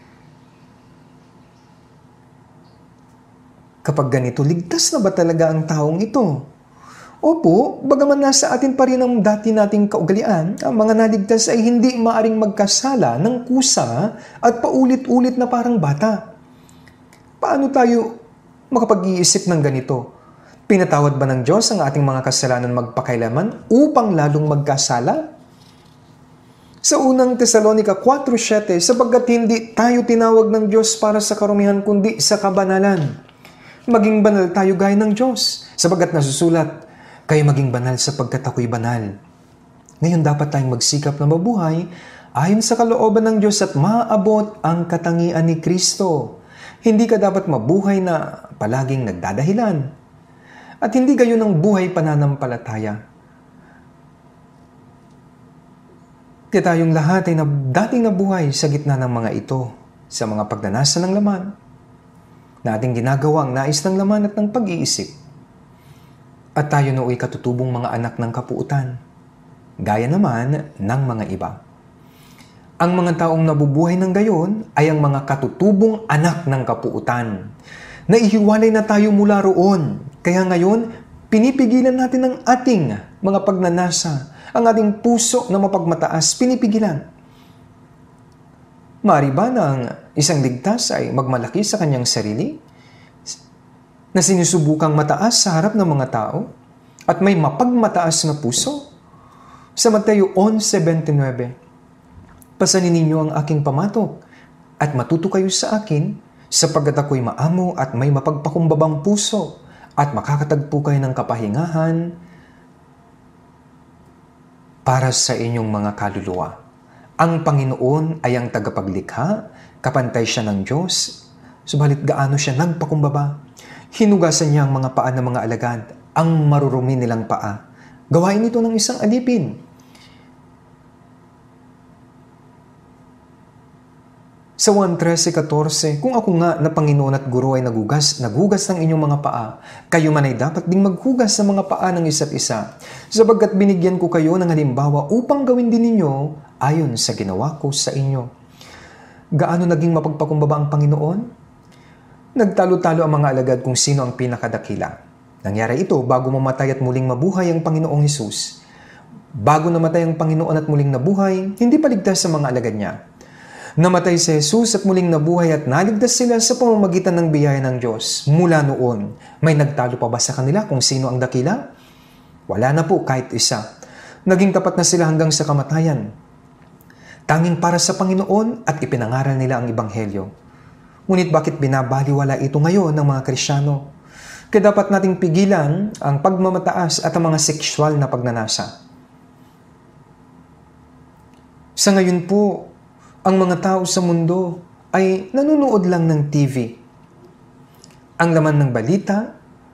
Kapag ganito, ligtas na ba talaga ang taong ito? Opo, bagaman nasa atin pa rin ang dati nating kaugalian, ang mga naligtas ay hindi maaring magkasala ng kusa at paulit-ulit na parang bata. Paano tayo makapag-iisip ng ganito? Pinatawad ba ng Diyos ang ating mga kasalanan magpakailaman upang lalong magkasala? Sa unang Tesalonica 4:7, sapagkat hindi tayo tinawag ng Diyos para sa karumihan kundi sa kabanalan. Maging banal tayo gaya ng Diyos, sapagkat nasusulat, kayo maging banal sapagkat ako'y banal. Ngayon dapat tayong magsikap na mabuhay ayon sa kalooban ng Diyos at maabot ang katangian ni Kristo. Hindi ka dapat mabuhay na palaging nagdadahilan. At hindi gayon ang buhay pananampalataya. Kaya tayong lahat ay dating nabuhay sa gitna ng mga ito, sa mga pagnanasa ng laman, na ating ginagawa ang nais ng laman at ng pag-iisip. At tayo nooy katutubong mga anak ng kapuutan, gaya naman ng mga iba. Ang mga taong nabubuhay ng gayon ay ang mga katutubong anak ng kapuutan. Naihiwalay na tayo mula roon. Kaya ngayon, pinipigilan natin ang ating mga pagnanasa, ang ating puso na mapagmataas, pinipigilan. Maari ba na ang isang ligtas ay magmalaki sa kanyang sarili? Na sinusubukang mataas sa harap ng mga tao? At may mapagmataas na puso? Sa Mateo 11:29, pasanin ninyo ang aking pamatok at matuto kayo sa akin sapagkat ako'y maamo at may mapagpakumbabang puso at makakatagpo kayo ng kapahingahan para sa inyong mga kaluluwa. Ang Panginoon ay ang tagapaglikha, kapantay siya ng Diyos, subalit gaano siya nagpakumbaba. Hinugasan niya ang mga paa ng mga alagad, ang marurumi nilang paa. Gawain ito ng isang alipin. Sa 1:13-14, kung ako nga na Panginoon at Guro ay nagugas ng inyong mga paa, kayo man ay dapat ding maghugas sa mga paa ng isa't isa, sapagkat binigyan ko kayo ng halimbawa upang gawin din ninyo ayon sa ginawa ko sa inyo. Gaano naging mapagpakumbaba ang Panginoon? Nagtalo-talo ang mga alagad kung sino ang pinakadakila. Nangyari ito bago mamatay at muling mabuhay ang Panginoong Hesus. Bago namatay ang Panginoon at muling nabuhay, hindi paligtas sa mga alagad niya. Namatay si Jesus at muling nabuhay at naligtas sila sa pamamagitan ng biyaya ng Diyos. Mula noon, may nagtalo pa ba sa kanila kung sino ang dakila? Wala na po kahit isa. Naging tapat na sila hanggang sa kamatayan. Tanging para sa Panginoon at ipinangaral nila ang Ebanghelyo. Ngunit bakit binabaliwala ito ngayon ng mga Kristiyano? Kaya dapat nating pigilan ang pagmamataas at ang mga sexual na pagnanasa. Sa ngayon po, ang mga tao sa mundo ay nanonood lang ng TV. Ang laman ng balita,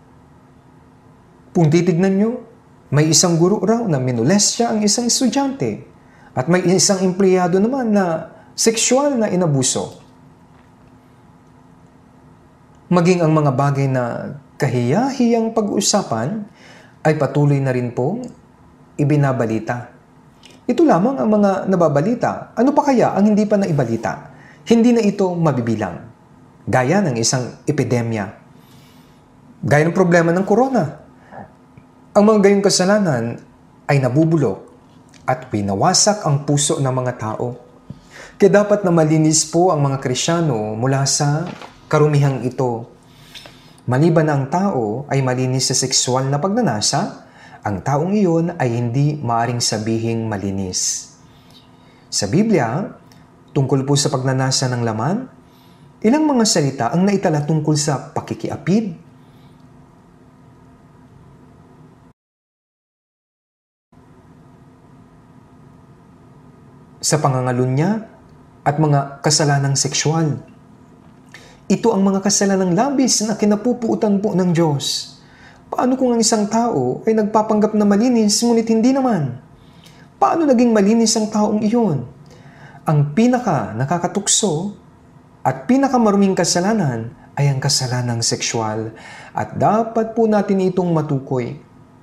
kung titignan nyo, may isang guro raw na minolestya ang isang estudyante at may isang empleyado naman na sexual na inabuso. Maging ang mga bagay na kahiya-hiyang pag-uusapan ay patuloy na rin pong ibinabalita. Ito lamang ang mga nababalita. Ano pa kaya ang hindi pa naibalita? Hindi na ito mabibilang. Gaya ng isang epidemya. Gaya ng problema ng corona. Ang mga gayong kasalanan ay nabubulok at winawasak ang puso ng mga tao. Kaya dapat na malinis po ang mga Kristiyano mula sa karumihang ito. Maliban na ang tao ay malinis sa sexual na pagnanasa ang taong iyon ay hindi maaring sabihing malinis. Sa Biblia, tungkol po sa pagnanasa ng laman, ilang mga salita ang naitala tungkol sa pakikiapid, sa pangangalunya, at mga kasalanang sexual. Ito ang mga kasalanang labis na kinapupuutan po ng Diyos. Paano kung ang isang tao ay nagpapanggap na malinis ngunit hindi naman? Paano naging malinis ang taong iyon? Ang pinaka nakakatukso at pinakamaruming kasalanan ay ang kasalanang sexual at dapat po natin itong matukoy.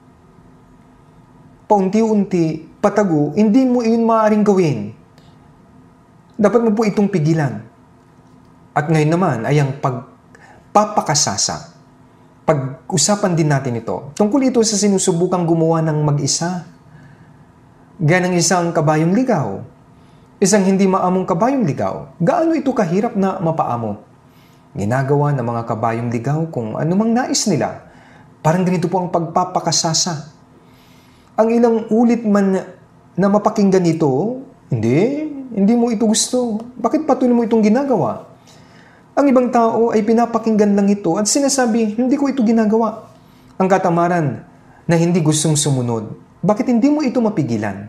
Paunti-unti, patago, hindi mo iyon maaaring gawin. Dapat mo po itong pigilan. At ngayon naman ay ang pagpapakasasa. Pag-usapan din natin ito. Tungkol ito sa sinusubukang gumawa ng mag-isa. Gaya ng isang kabayong ligaw. Isang hindi maamong kabayong ligaw. Gaano ito kahirap na mapaamo? Ginagawa ng mga kabayong ligaw kung anumang nais nila. Parang ganito po ang pagpapakasasa. Ang ilang ulit man na mapakinggan ito, hindi mo ito gusto. Bakit patuloy mo itong ginagawa? Ang ibang tao ay pinapakinggan lang ito at sinasabi, hindi ko ito ginagawa. Ang katamaran na hindi gustong sumunod. Bakit hindi mo ito mapigilan?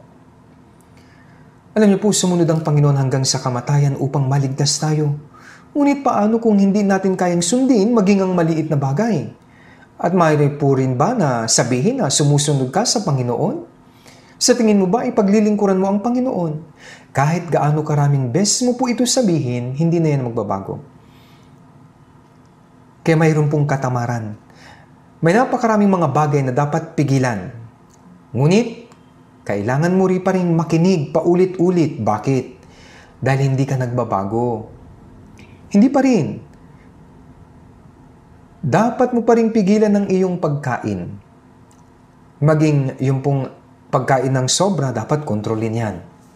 Alam niyo po, sumunod ang Panginoon hanggang sa kamatayan upang maligtas tayo. Ngunit paano kung hindi natin kayang sundin maging ang maliit na bagay? At mayroon po rin ba na sabihin na sumusunod ka sa Panginoon? Sa tingin mo ba ipaglilingkuran mo ang Panginoon? Kahit gaano karaming beses mo po ito sabihin, hindi na yan magbabago. Kaya mayroon pong katamaran. May napakaraming mga bagay na dapat pigilan. Ngunit, kailangan mo rin pa rin makinig paulit-ulit. Bakit? Dahil hindi ka nagbabago. Hindi pa rin. Dapat mo pa rin pigilan ng iyong pagkain. Maging yung pong pagkain ng sobra, dapat kontrolin yan.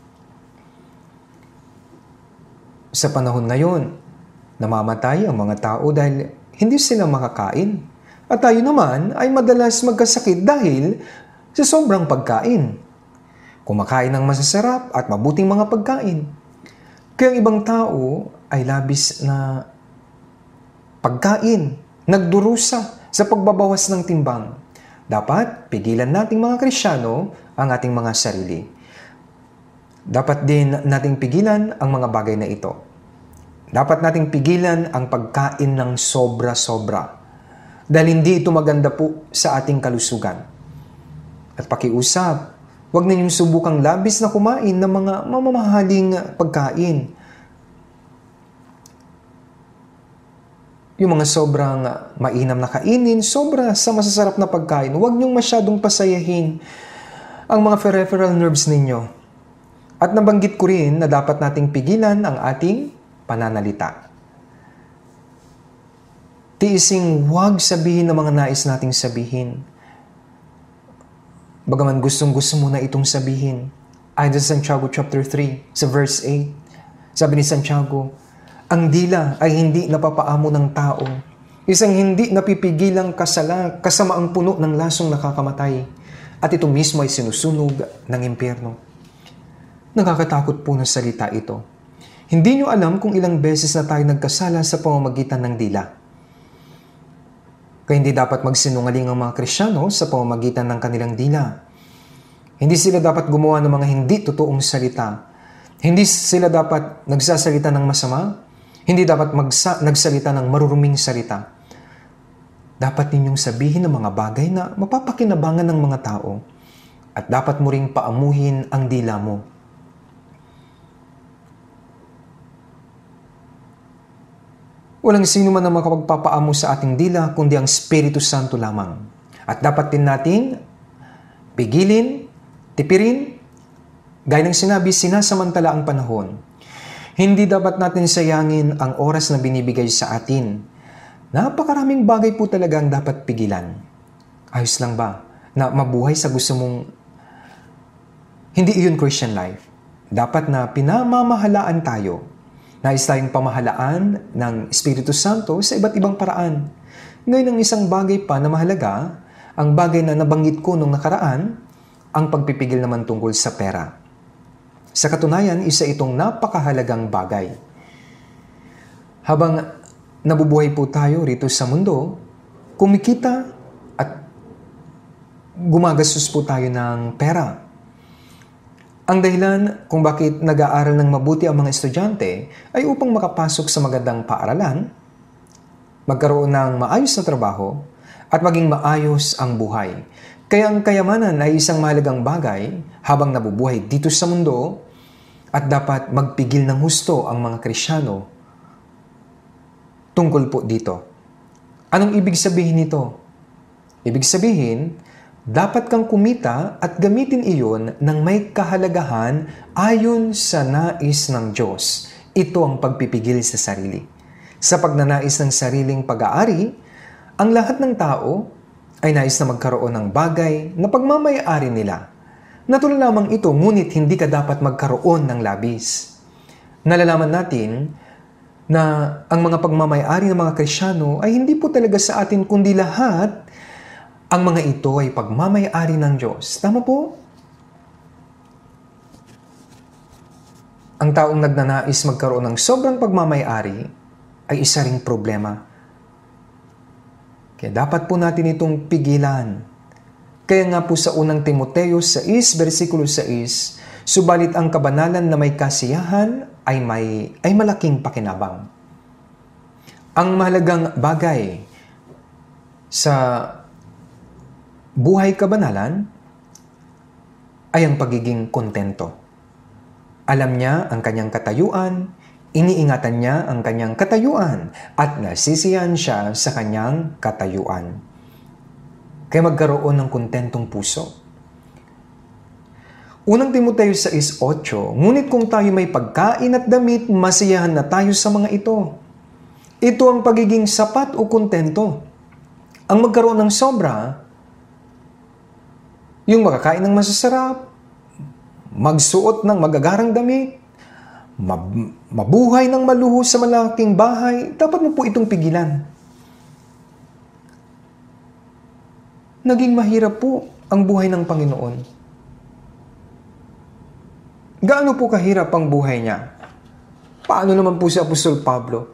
Sa panahon ngayon, namamatay ang mga tao dahil hindi sila makakain. At tayo naman ay madalas magkasakit dahil sa sobrang pagkain. Kumakain ng masasarap at mabuting mga pagkain. Kaya ang ibang tao ay labis na pagkain, nagdurusa sa pagbabawas ng timbang. Dapat pigilan nating mga Kristiyano ang ating mga sarili. Dapat din nating pigilan ang mga bagay na ito. Dapat nating pigilan ang pagkain ng sobra-sobra. Dahil hindi ito maganda po sa ating kalusugan. At pakiusap, huwag ninyong subukang labis na kumain ng mga mamamahaling pagkain. Yung mga sobrang mainam na kainin, sobra sa masasarap na pagkain. Huwag niyong masyadong pasayahin ang mga peripheral nerves ninyo. At nabanggit ko rin na dapat nating pigilan ang ating pananalita. Tiising huwag sabihin ng mga nais nating sabihin. Bagaman gustong-gusto mo na itong sabihin. Ayon sa Santiago chapter 3, sa verse 8, sabi ni Santiago, ang dila ay hindi napapaamo ng tao. Isang hindi napipigilang kasamaang puno ng lasong nakakamatay. At ito mismo ay sinusunog ng impyerno. Nakakatakot po na salita ito. Hindi nyo alam kung ilang beses na tayo nagkasala sa pamamagitan ng dila. Kaya hindi dapat magsinungaling ang mga Kristiyano sa pamamagitan ng kanilang dila. Hindi sila dapat gumawa ng mga hindi totoong salita. Hindi sila dapat nagsasalita ng masama. Hindi dapat nagsalita ng maruruming salita. Dapat ninyong sabihin ng mga bagay na mapapakinabangan ng mga tao. At dapat mo ring paamuhin ang dila mo. Walang sino man ang makapagpapaamo sa ating dila kundi ang Espiritu Santo lamang. At dapat din nating pigilin, tipirin, gaya ng sinabi, sinasamantala ang panahon. Hindi dapat natin sayangin ang oras na binibigay sa atin. Napakaraming bagay po talaga ang dapat pigilan. Ayos lang ba na mabuhay sa gusto mong hindi iyon Christian life? Dapat na pinamamahalaan tayo. Nais tayong pamahalaan ng Espiritu Santo sa iba't ibang paraan. Ngayon ang isang bagay pa na mahalaga Ang bagay na nabanggit ko nung nakaraan, ang pagpipigil naman tungkol sa pera. Sa katunayan, isa itong napakahalagang bagay. Habang nabubuhay po tayo rito sa mundo, kumikita at gumagastos po tayo ng pera. Ang dahilan kung bakit nag-aaral ng mabuti ang mga estudyante ay upang makapasok sa magandang paaralan, magkaroon ng maayos na trabaho, at maging maayos ang buhay. Kaya ang kayamanan ay isang mahalagang bagay habang nabubuhay dito sa mundo at dapat magpigil ng husto ang mga Kristiyano tungkol po dito. Anong ibig sabihin nito? Ibig sabihin, dapat kang kumita at gamitin iyon ng may kahalagahan ayon sa nais ng Diyos. Ito ang pagpipigil sa sarili. Sa pagnanais ng sariling pag-aari, ang lahat ng tao ay nais na magkaroon ng bagay na pagmamay-ari nila. Natural lamang ito, ngunit hindi ka dapat magkaroon ng labis. Nalalaman natin na ang mga pagmamay-ari ng mga Kristiyano ay hindi po talaga sa atin, kundi lahat ang mga ito ay pagmamay-ari ng Diyos. Tama po? Ang taong nagnanais magkaroon ng sobrang pagmamay-ari ay isa ring problema. Kaya dapat po natin itong pigilan. Kaya nga po sa unang Timoteo 6, versikulo 6, subalit ang kabanalan na may kasiyahan ay malaking pakinabang. Ang mahalagang bagay sa buhay kabanalan ay ang pagiging kontento. Alam niya ang kanyang katayuan, iniingatan niya ang kanyang katayuan at nasisiyahan siya sa kanyang katayuan. Kaya magkaroon ng kontentong puso. Unang Timoteo 6:8, ngunit kung tayo may pagkain at damit, masiyahan na tayo sa mga ito. Ito ang pagiging sapat o kontento. Ang magkaroon ng sobra, yung makakain ng masasarap, magsuot ng magagarang damit, mabuhay ng maluho sa malaking bahay, dapat mo po itong pigilan. Naging mahirap po ang buhay ng Panginoon. Gaano po kahirap ang buhay niya? Paano naman po si Apostol Pablo?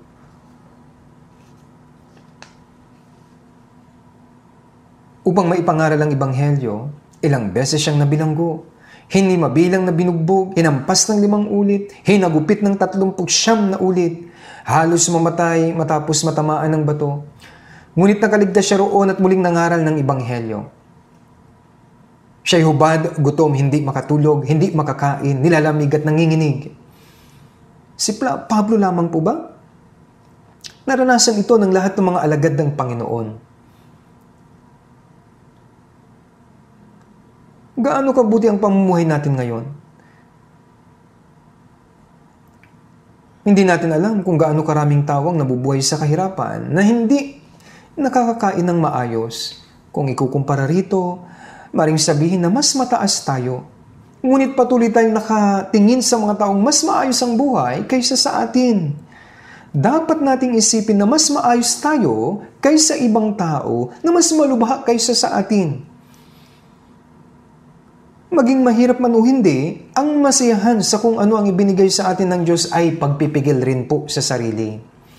Upang maipangaral ang Ebanghelyo, ilang beses siyang nabilanggo. Hindi mabilang na binugbog, hinampas ng 5 ulit, hinagupit ng 39 na ulit, halos mamatay matapos matamaan ng bato. Ngunit nakaligtas siya roon at muling nangaral ng Ebanghelyo. Siya'y hubad, gutom, hindi makatulog, hindi makakain, nilalamig at nanginginig. Si Pablo lamang po ba? Naranasan ito ng lahat ng mga alagad ng Panginoon. Gaano kabuti ang pamumuhay natin ngayon? Hindi natin alam kung gaano karaming tawang nabubuhay sa kahirapan na hindi nakakakain ng maayos. Kung ikukumpara rito, maring sabihin na mas mataas tayo. Ngunit patuloy tayong nakatingin sa mga taong mas maayos ang buhay kaysa sa atin. Dapat nating isipin na mas maayos tayo kaysa ibang tao na mas malubha kaysa sa atin. Maging mahirap man o hindi, ang masiyahan sa kung ano ang ibinigay sa atin ng Diyos ay pagpipigil rin po sa sarili.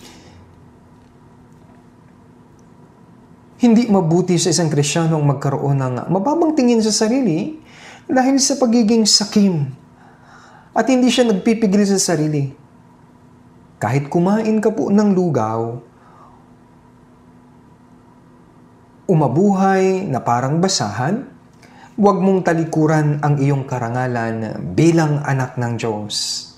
Hindi mabuti sa isang Kristiyano ang magkaroon ng mababang tingin sa sarili dahil sa pagiging sakim at hindi siya nagpipigil sa sarili. Kahit kumain ka po ng lugaw, umabuhay na parang basahan, huwag mong talikuran ang iyong karangalan bilang anak ng Diyos.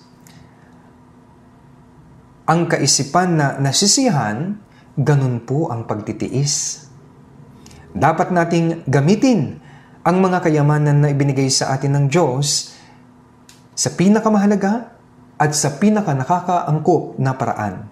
Ang kaisipan na nasisiyahan, ganun po ang pagtitiis. Dapat nating gamitin ang mga kayamanan na ibinigay sa atin ng Diyos sa pinakamahalaga at sa pinakanakakaangkop na paraan.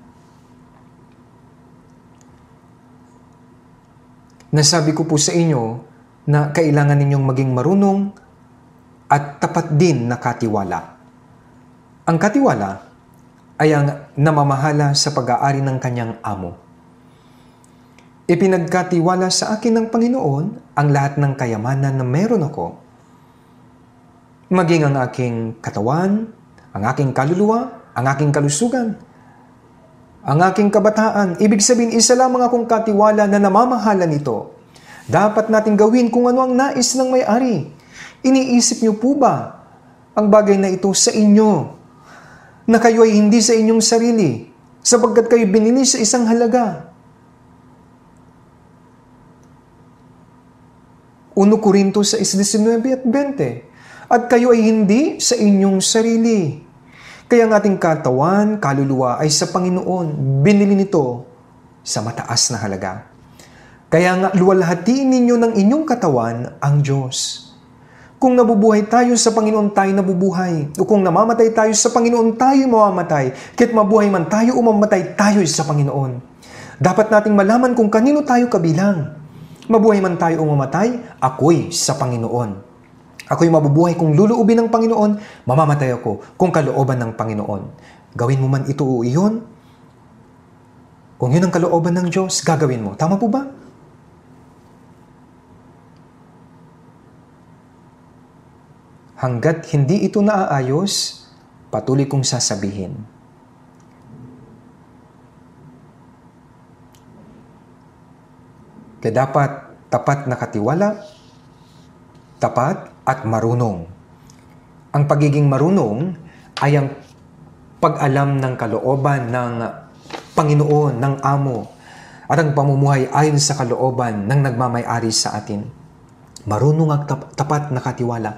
Nasabi ko po sa inyo na kailangan ninyong maging marunong at tapat din na katiwala. Ang katiwala ay ang namamahala sa pag-aari ng kanyang amo. Ipinagkatiwala sa akin ng Panginoon ang lahat ng kayamanan na meron ako, maging ang aking katawan, ang aking kaluluwa, ang aking kalusugan, ang aking kabataan. Ibig sabihin, isa lamang akong katiwala na namamahalan ito. Dapat natin gawin kung ano ang nais ng may-ari. Iniisip niyo po ba ang bagay na ito sa inyo, na kayo ay hindi sa inyong sarili, sapagkat kayo binili sa isang halaga? 1 Korinto 6:19 at 20. At kayo ay hindi sa inyong sarili. Kaya ang ating katawan, kaluluwa ay sa Panginoon. Binili nito sa mataas na halaga. Kaya nga luwalhatiin ninyo ng inyong katawan ang Diyos. Kung nabubuhay tayo sa Panginoon, tayo nabubuhay. O kung namamatay tayo sa Panginoon, tayo mamamatay. Kahit mabuhay man tayo o mamatay tayo sa Panginoon. Dapat nating malaman kung kanino tayo kabilang. Mabuhay man tayo o mamatay, ako'y sa Panginoon. Ako'y mabubuhay kung luluubin ng Panginoon, mamamatay ako kung kalooban ng Panginoon. Gawin mo man ito o iyon, kung yun ang kalooban ng Diyos, gagawin mo. Tama po ba? Hanggat hindi ito naaayos, patuloy kong sasabihin. Kaya dapat tapat na katiwala, tapat at marunong. Ang pagiging marunong ay ang pag-alam ng kalooban ng Panginoon, ng Amo, at ang pamumuhay ayon sa kalooban ng nagmamay-ari sa atin. Marunong at tapat na katiwala.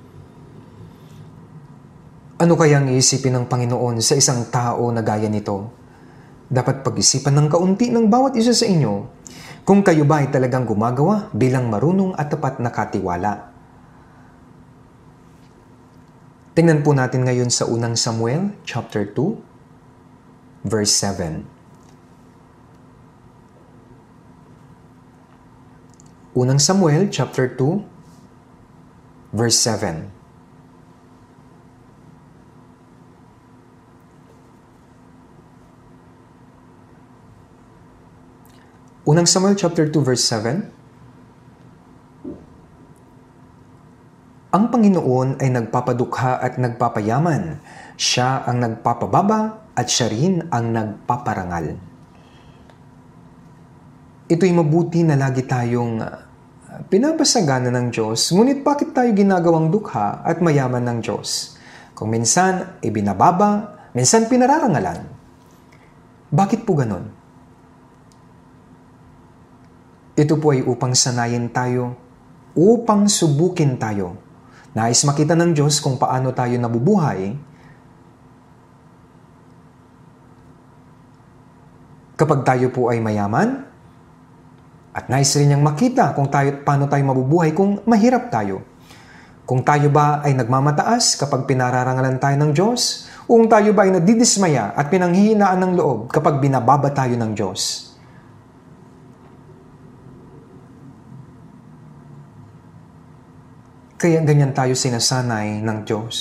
Ano kayang iisipin ng Panginoon sa isang tao na gaya nito? Dapat pag-isipan ng kaunti ng bawat isa sa inyo kung kayo ba ay talagang gumagawa bilang marunong at tapat na katiwala. Tingnan po natin ngayon sa unang Samuel, chapter 2, verse 7. Unang Samuel, chapter 2, verse 7. Unang Samuel, chapter 2, verse 7. Ang Panginoon ay nagpapadukha at nagpapayaman. Siya ang nagpapababa at siya rin ang nagpaparangal. Ito'y mabuti na lagi tayong pinapasagana ng Diyos, ngunit bakit tayo ginagawang dukha at mayaman ng Diyos? Kung minsan ibinababa, minsan pinararangalan. Bakit po ganon? Ito po ay upang sanayin tayo, upang subukin tayo. Nais makita ng Diyos kung paano tayo nabubuhay kapag tayo po ay mayaman, at nais rin niyang makita kung paano tayo mabubuhay kung mahirap tayo. Kung tayo ba ay nagmamataas kapag pinararangalan tayo ng Diyos, o kung tayo ba ay nadidismaya at pinanghihinaan ng loob kapag binababa tayo ng Diyos. Kaya ganyan tayo sinasanay ng Diyos.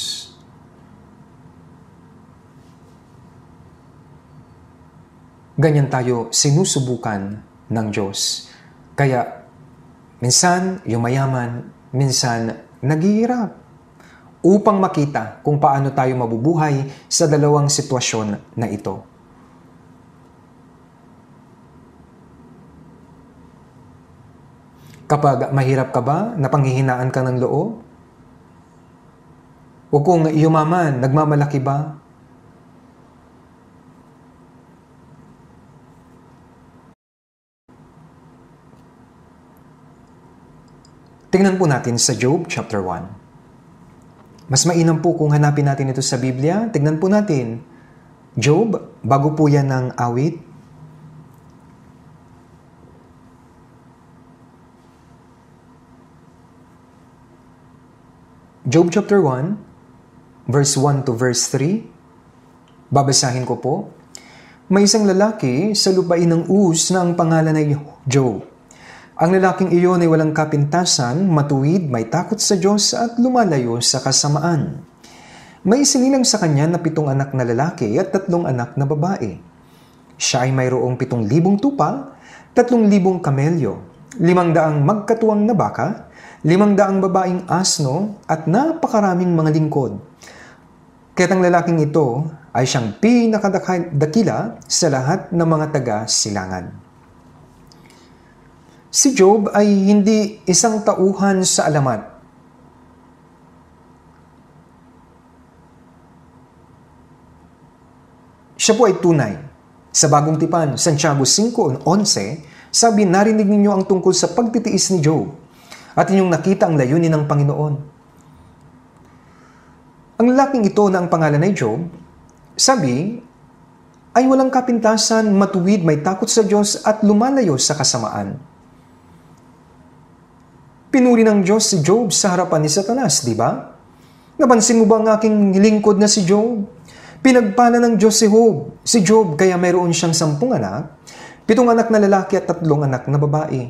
Ganyan tayo sinusubukan ng Diyos. Kaya minsan yung mayaman, minsan naghihirap upang makita kung paano tayo mabubuhay sa dalawang sitwasyon na ito. Kapag mahirap ka ba, napanghihinaan ka ng loob? O kung yumaman, nagmamalaki ba? Tingnan po natin sa Job chapter 1. Mas mainam po kung hanapin natin ito sa Biblia. Tingnan po natin. Job, bago po yan ng awit. Job chapter 1, verse 1 to verse 3. Babasahin ko po. May isang lalaki sa lupain ng Uz na ang pangalan ay Job. Ang lalaking iyon ay walang kapintasan, matuwid, may takot sa Diyos at lumalayo sa kasamaan. May isinilang sa kanya na 7 anak na lalaki at 3 anak na babae. Siya ay mayroong 7,000 tupa, 3,000 kamelyo, 500 magkatuwang na baka, 500 babaeng asno, at napakaraming mga lingkod. Kaya't ang lalaking ito ay siyang pinakadakila sa lahat ng mga taga-silangan. Si Job ay hindi isang tauhan sa alamat. Siya po ay tunay. Sa Bagong Tipan, Santiago 5:11, sabi, narinig ninyo ang tungkol sa pagtitiis ni Job at inyong nakita ang layunin ng Panginoon. Ang lalaking ito na ang pangalan ay Job, sabi, ay walang kapintasan, matuwid, may takot sa Diyos at lumalayo sa kasamaan. Pinuri ng Diyos si Job sa harapan ni Satanas, di ba? Napansin mo ba ang aking lingkod na si Job? Pinagpala ng Diyos si Job, kaya mayroon siyang 10 anak, 7 anak na lalaki at 3 anak na babae.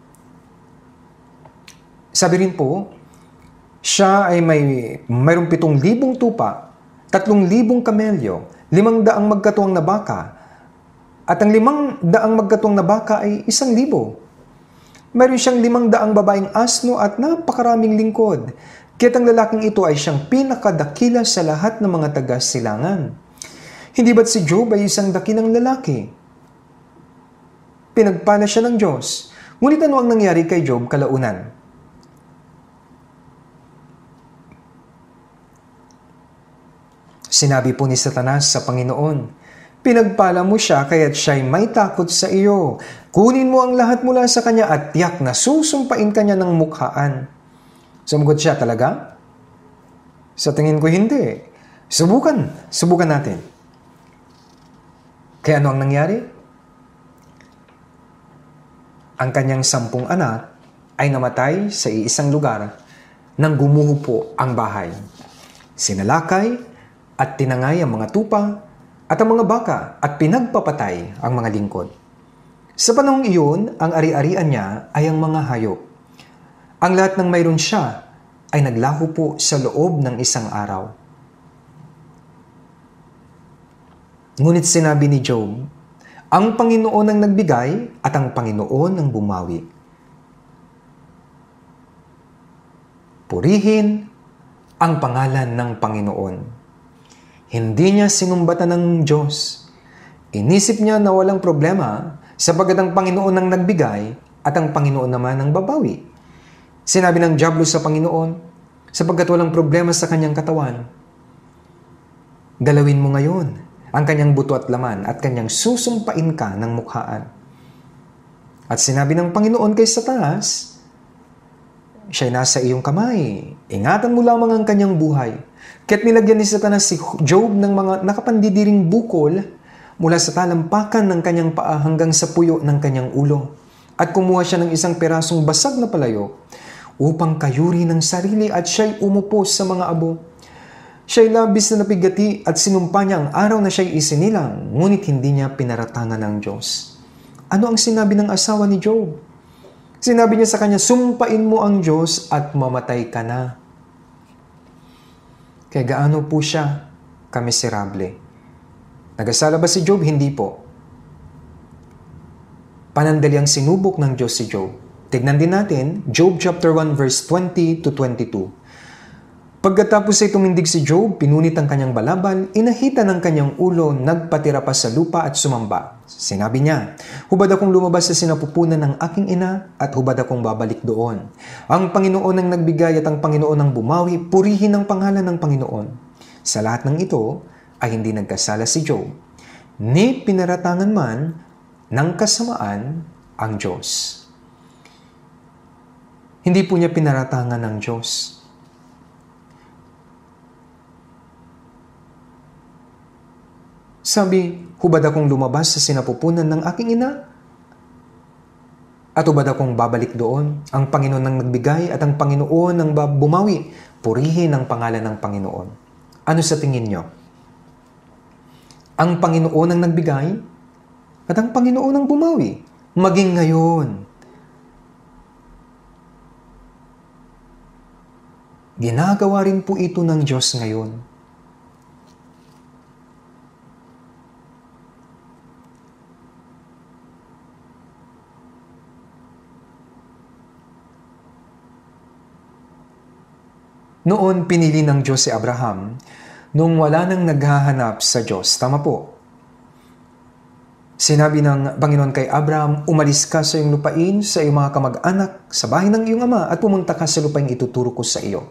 Sabi rin po, siya ay mayroong 7,000 tupa, 3,000 kamelyo, 500 magkatuwang na baka, at ang 500 magkatuwang na baka ay 1,000. Mayroon siyang 500 babaeng asno at napakaraming lingkod. Kaya't ang lalaking ito ay siyang pinakadakila sa lahat ng mga taga-silangan. Hindi ba't si Job ay isang dakilang lalaki? Pinagpala siya ng Diyos. Ngunit ano ang nangyari kay Job kalaunan? Sinabi po ni Satanas sa Panginoon, pinagpala mo siya kaya't siya'y may takot sa iyo. Kunin mo ang lahat mula sa kanya at tiyak na susumpain kanya ng mukhaan. Sumagot siya, talaga? Sa tingin ko hindi. Subukan natin. Kaya ano ang nangyari? Ang kanyang 10 anak ay namatay sa iisang lugar nang gumuho po ang bahay. Sinalakay at tinangay ang mga tupa at ang mga baka at pinagpapatay ang mga lingkod. Sa panahong iyon, ang ari-arian niya ay ang mga hayop. Ang lahat ng mayroon siya ay naglaho po sa loob ng isang araw. Ngunit sinabi ni Job, ang Panginoon ang nagbigay at ang Panginoon ang bumawi. Purihin ang pangalan ng Panginoon. Hindi niya sinumbatan ng Diyos. Inisip niya na walang problema sapagkat ang Panginoon ang nagbigay at ang Panginoon naman ang babawi. Sinabi ng dyablo sa Panginoon, sapagkat walang problema sa kanyang katawan, galawin mo ngayon ang kanyang buto at laman at kanyang susumpain ka ng mukhaan. At sinabi ng Panginoon kay Satanas, siya'y nasa iyong kamay. Ingatan mo lamang ang kanyang buhay. Kaya't nilagyan ni Satanas si Job ng mga nakapandidiring bukol mula sa talampakan ng kanyang paa hanggang sa puyo ng kanyang ulo. At kumuha siya ng isang perasong basag na palayok upang kayuri ng sarili at siya'y umupo sa mga abo. Siya'y labis na napigati at sinumpa niya ang araw na siya'y isinilang, ngunit hindi niya pinaratangan ng Diyos. Ano ang sinabi ng asawa ni Job? Sinabi niya sa kanya, sumpain mo ang Diyos at mamatay ka na. Kaya gaano po siya kamiserable? Nagasala ba si Job? Hindi po. Panandaliang sinubok ng Diyos si Job. Tignan din natin, Job chapter 1 verse 20 to 22. Pagkatapos ay tumindig si Job, pinunit ang kanyang balabal, inahita ng kanyang ulo, nagpatira pa sa lupa at sumamba. Sinabi niya, hubad akong lumabas sa sinapupunan ng aking ina at hubad akong babalik doon. Ang Panginoon ang nagbigay at ang Panginoon ang bumawi, purihin ang pangalan ng Panginoon. Sa lahat ng ito ay hindi nagkasala si Job, ni pinaratangan man ng kasamaan ang Diyos. Hindi po niya pinaratangan ng Diyos. Sabi, hubad akong lumabas sa sinapupunan ng aking ina at hubad akong babalik doon. Ang Panginoon ang nagbigay at ang Panginoon ang bumawi. Purihin ang pangalan ng Panginoon. Ano sa tingin nyo? Ang Panginoon ang nagbigay at ang Panginoon ang bumawi. Maging ngayon. Ginagawa rin po ito ng Diyos ngayon. Noon pinili ng Diyos si Abraham nung wala nang naghahanap sa Diyos. Tama po. Sinabi ng Panginoon kay Abraham, umalis ka sa iyong lupain, sa iyong mga kamag-anak, sa bahay ng iyong ama, at pumunta ka sa lupain ituturo ko sa iyo.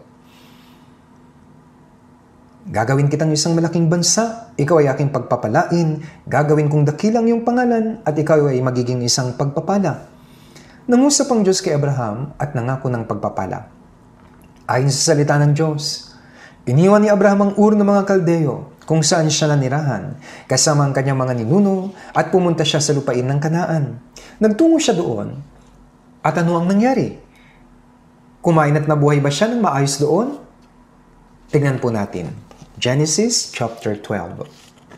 Gagawin kitang isang malaking bansa, ikaw ay aking pagpapalain, gagawin kong dakilang iyong pangalan, at ikaw ay magiging isang pagpapala. Nangusap ang Diyos kay Abraham at nangako ng pagpapala. Ayon sa salita ng Diyos, iniwan ni Abraham ang Ur ng mga Kaldeo, kung saan siya nanirahan, kasama ang kanyang mga ninuno, at pumunta siya sa lupain ng Kanaan. Nagtungo siya doon, at ano ang nangyari? Kumain at nabuhay ba siya ng maayos doon? Tingnan po natin. Genesis chapter 12.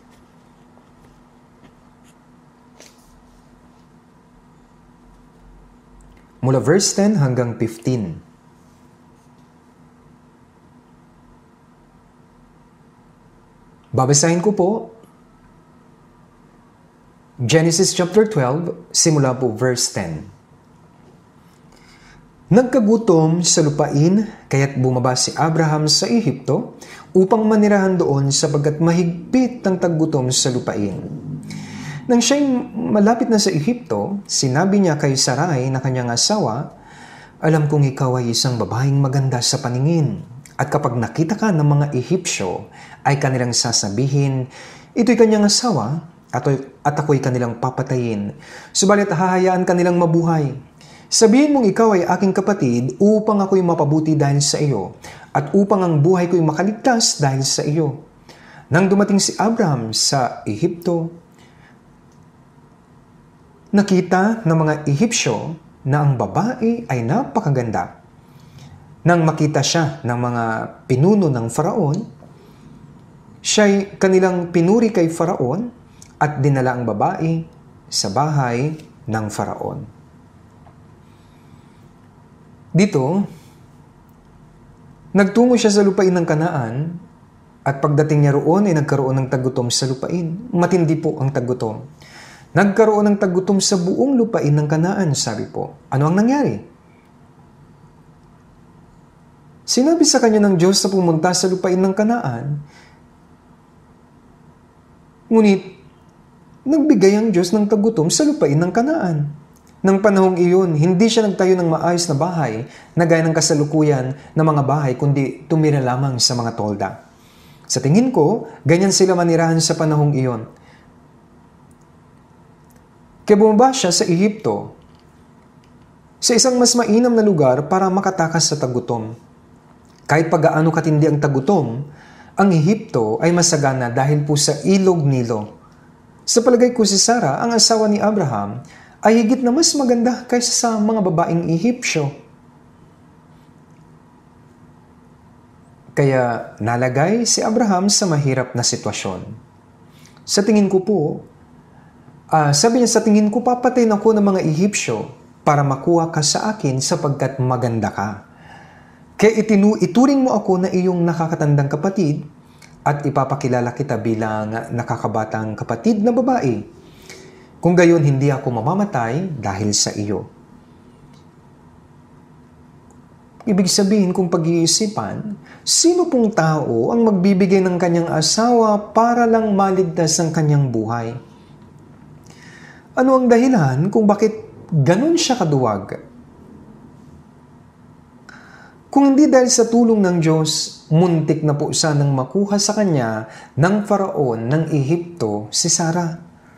Mula verse 10 hanggang 15. Babasahin ko po. Genesis chapter 12, simula po verse 10. Nagkagutom sa lupain, kaya't bumaba si Abraham sa Ehipto upang manirahan doon sapagkat mahigpit ang taggutom sa lupain. Nang siya'y malapit na sa Ehipto, sinabi niya kay Sarai na kanyang asawa, alam kong ikaw ay isang babaeng maganda sa paningin. At kapag nakita ka ng mga Ehipsyo, ay kanilang sasabihin, ito'y kanyang asawa at ako'y kanilang papatayin. Subalit hahayaan kanilang mabuhay. Sabihin mong ikaw ay aking kapatid upang ako'y mapabuti dahil sa iyo at upang ang buhay ko'y makaligtas dahil sa iyo. Nang dumating si Abraham sa Ehipto, nakita ng mga Ehipsyo na ang babae ay napakaganda. Nang makita siya ng mga pinuno ng Faraon, siya'y kanilang pinuri kay Faraon at dinala ang babae sa bahay ng Faraon. Dito, nagtungo siya sa lupain ng Kanaan at pagdating niya roon ay nagkaroon ng taggutom sa lupain. Matindi po ang taggutom. Nagkaroon ng taggutom sa buong lupain ng Kanaan, sabi po. Ano ang nangyari? Sinabi sa kanya ng Diyos na pumunta sa lupain ng Kanaan, ngunit nagbigay ang Diyos ng taggutom sa lupain ng Kanaan. Nang panahong iyon, hindi siya nagtayo ng maayos na bahay na gaya ng kasalukuyan na mga bahay, kundi tumira lamang sa mga tolda. Sa tingin ko, ganyan sila manirahan sa panahong iyon. Kaya bumaba siya sa Ehipto, sa isang mas mainam na lugar para makatakas sa taggutom. Kahit pag-aano katindi ang tagutom, ang Ehipto ay masagana dahil po sa ilog Nilo. Sa palagay ko si Sarah, ang asawa ni Abraham, ay higit na mas maganda kaysa sa mga babaeng Ehipsyo. Kaya nalagay si Abraham sa mahirap na sitwasyon. Sa tingin ko po, sabi niya sa tingin ko papatayin ako ng mga Ehipsyo para makuha ka sa akin sapagkat maganda ka. Kaya ituring mo ako na iyong nakakatandang kapatid at ipapakilala kita bilang nakakabatang kapatid na babae. Kung gayon, hindi ako mamamatay dahil sa iyo. Ibig sabihin kung pag-iisipan, sino pong tao ang magbibigay ng kanyang asawa para lang maligtas ang kanyang buhay? Ano ang dahilan kung bakit ganun siya kaduwag? Kung hindi dahil sa tulong ng Diyos, muntik na po sanang makuha sa kanya ng Faraon ng Ehipto si Sarah.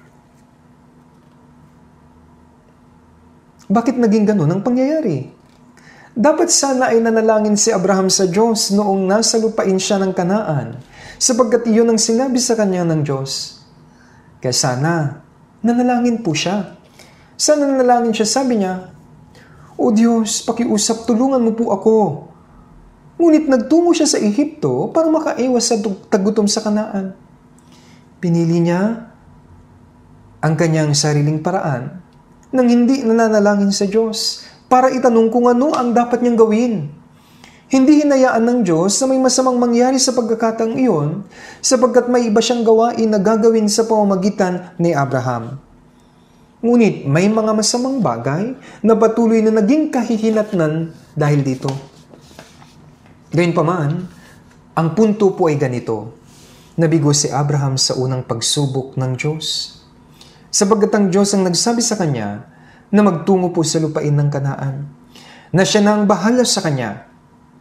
Bakit naging ganun ang pangyayari? Dapat sana ay nanalangin si Abraham sa Diyos noong nasa lupain siya ng Kanaan, sapagkat iyon ang sinabi sa kanya ng Diyos. Kaya sana, nanalangin po siya. Sana nanalangin siya, sabi niya, O Diyos, pakiusap, tulungan mo po ako. Ngunit nagtungo siya sa Ehipto para makaiwas sa tagutom sa Kanaan. Pinili niya ang kanyang sariling paraan nang hindi nananalangin sa Diyos para itanong kung ano ang dapat niyang gawin. Hindi hinayaan ng Diyos na may masamang mangyari sa pagkakataong iyon sapagkat may iba siyang gawain na gagawin sa pamamagitan ni Abraham. Ngunit may mga masamang bagay na patuloy na naging kahihinatnan dahil dito. Gayunpaman, ang punto po ay ganito. Nabigo si Abraham sa unang pagsubok ng Diyos. Sapagkat ang Diyos ang nagsabi sa kanya na magtungo po sa lupain ng Kanaan, na siya na ang bahala sa kanya.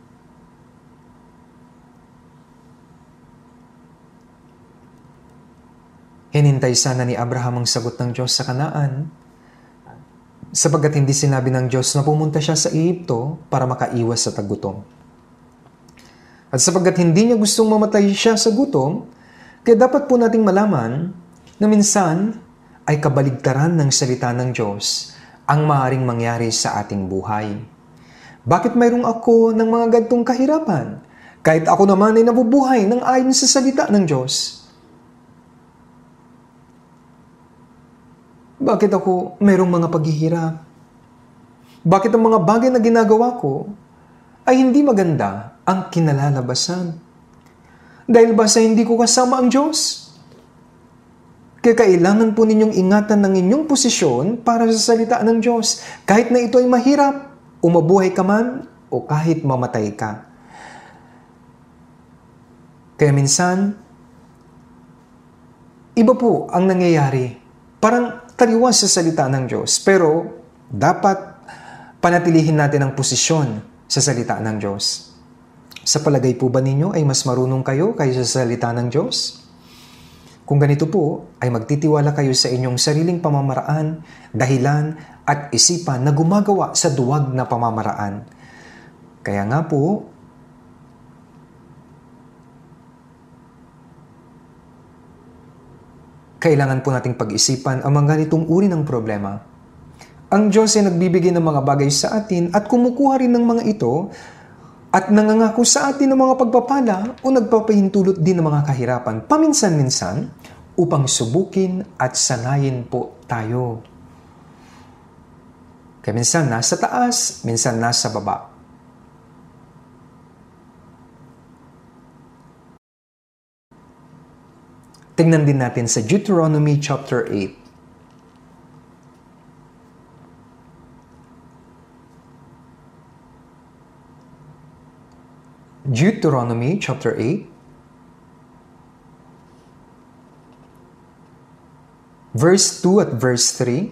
Hinintay sana ni Abraham ang sagot ng Diyos sa Kanaan, sapagkat hindi sinabi ng Diyos na pumunta siya sa Ehipto para makaiwas sa tagutom. At sapagkat hindi niya gustong mamatay siya sa gutom, kaya dapat po nating malaman na minsan ay kabaligtaran ng salita ng Diyos ang maaaring mangyari sa ating buhay. Bakit mayroong ako ng mga gantong kahirapan? Kahit ako naman ay nabubuhay ng ayon sa salita ng Diyos. Bakit ako mayroong mga paghihirap? Bakit ang mga bagay na ginagawa ko ay hindi maganda ang kinalalabasan? Dahil ba sa hindi ko kasama ang Diyos? Kaya kailangan po ninyong ingatan ng inyong posisyon para sa salita ng Diyos. Kahit na ito ay mahirap, umabuhay ka man o kahit mamatay ka. Kaya minsan, iba po ang nangyayari. Parang taliwas sa salita ng Diyos. Pero dapat panatilihin natin ang posisyon sa salita ng Diyos. Sa palagay po ba ninyo ay mas marunong kayo kaysa sa salita ng Diyos? Kung ganito po, ay magtitiwala kayo sa inyong sariling pamamaraan, dahilan at isipan na gumagawa sa duwag na pamamaraan. Kaya nga po, kailangan po nating pag-isipan ang mga ganitong uri ng problema. Ang Diyos ay nagbibigay ng mga bagay sa atin at kumukuha rin ng mga ito at nangangako sa atin ng mga pagpapala o nagpapahintulot din ng mga kahirapan paminsan-minsan upang subukin at sanayin po tayo. Kaya minsan nasa taas, minsan nasa baba. Tingnan din natin sa Deuteronomy chapter 8. Deuteronomy chapter 8, verse 2 at verse 3.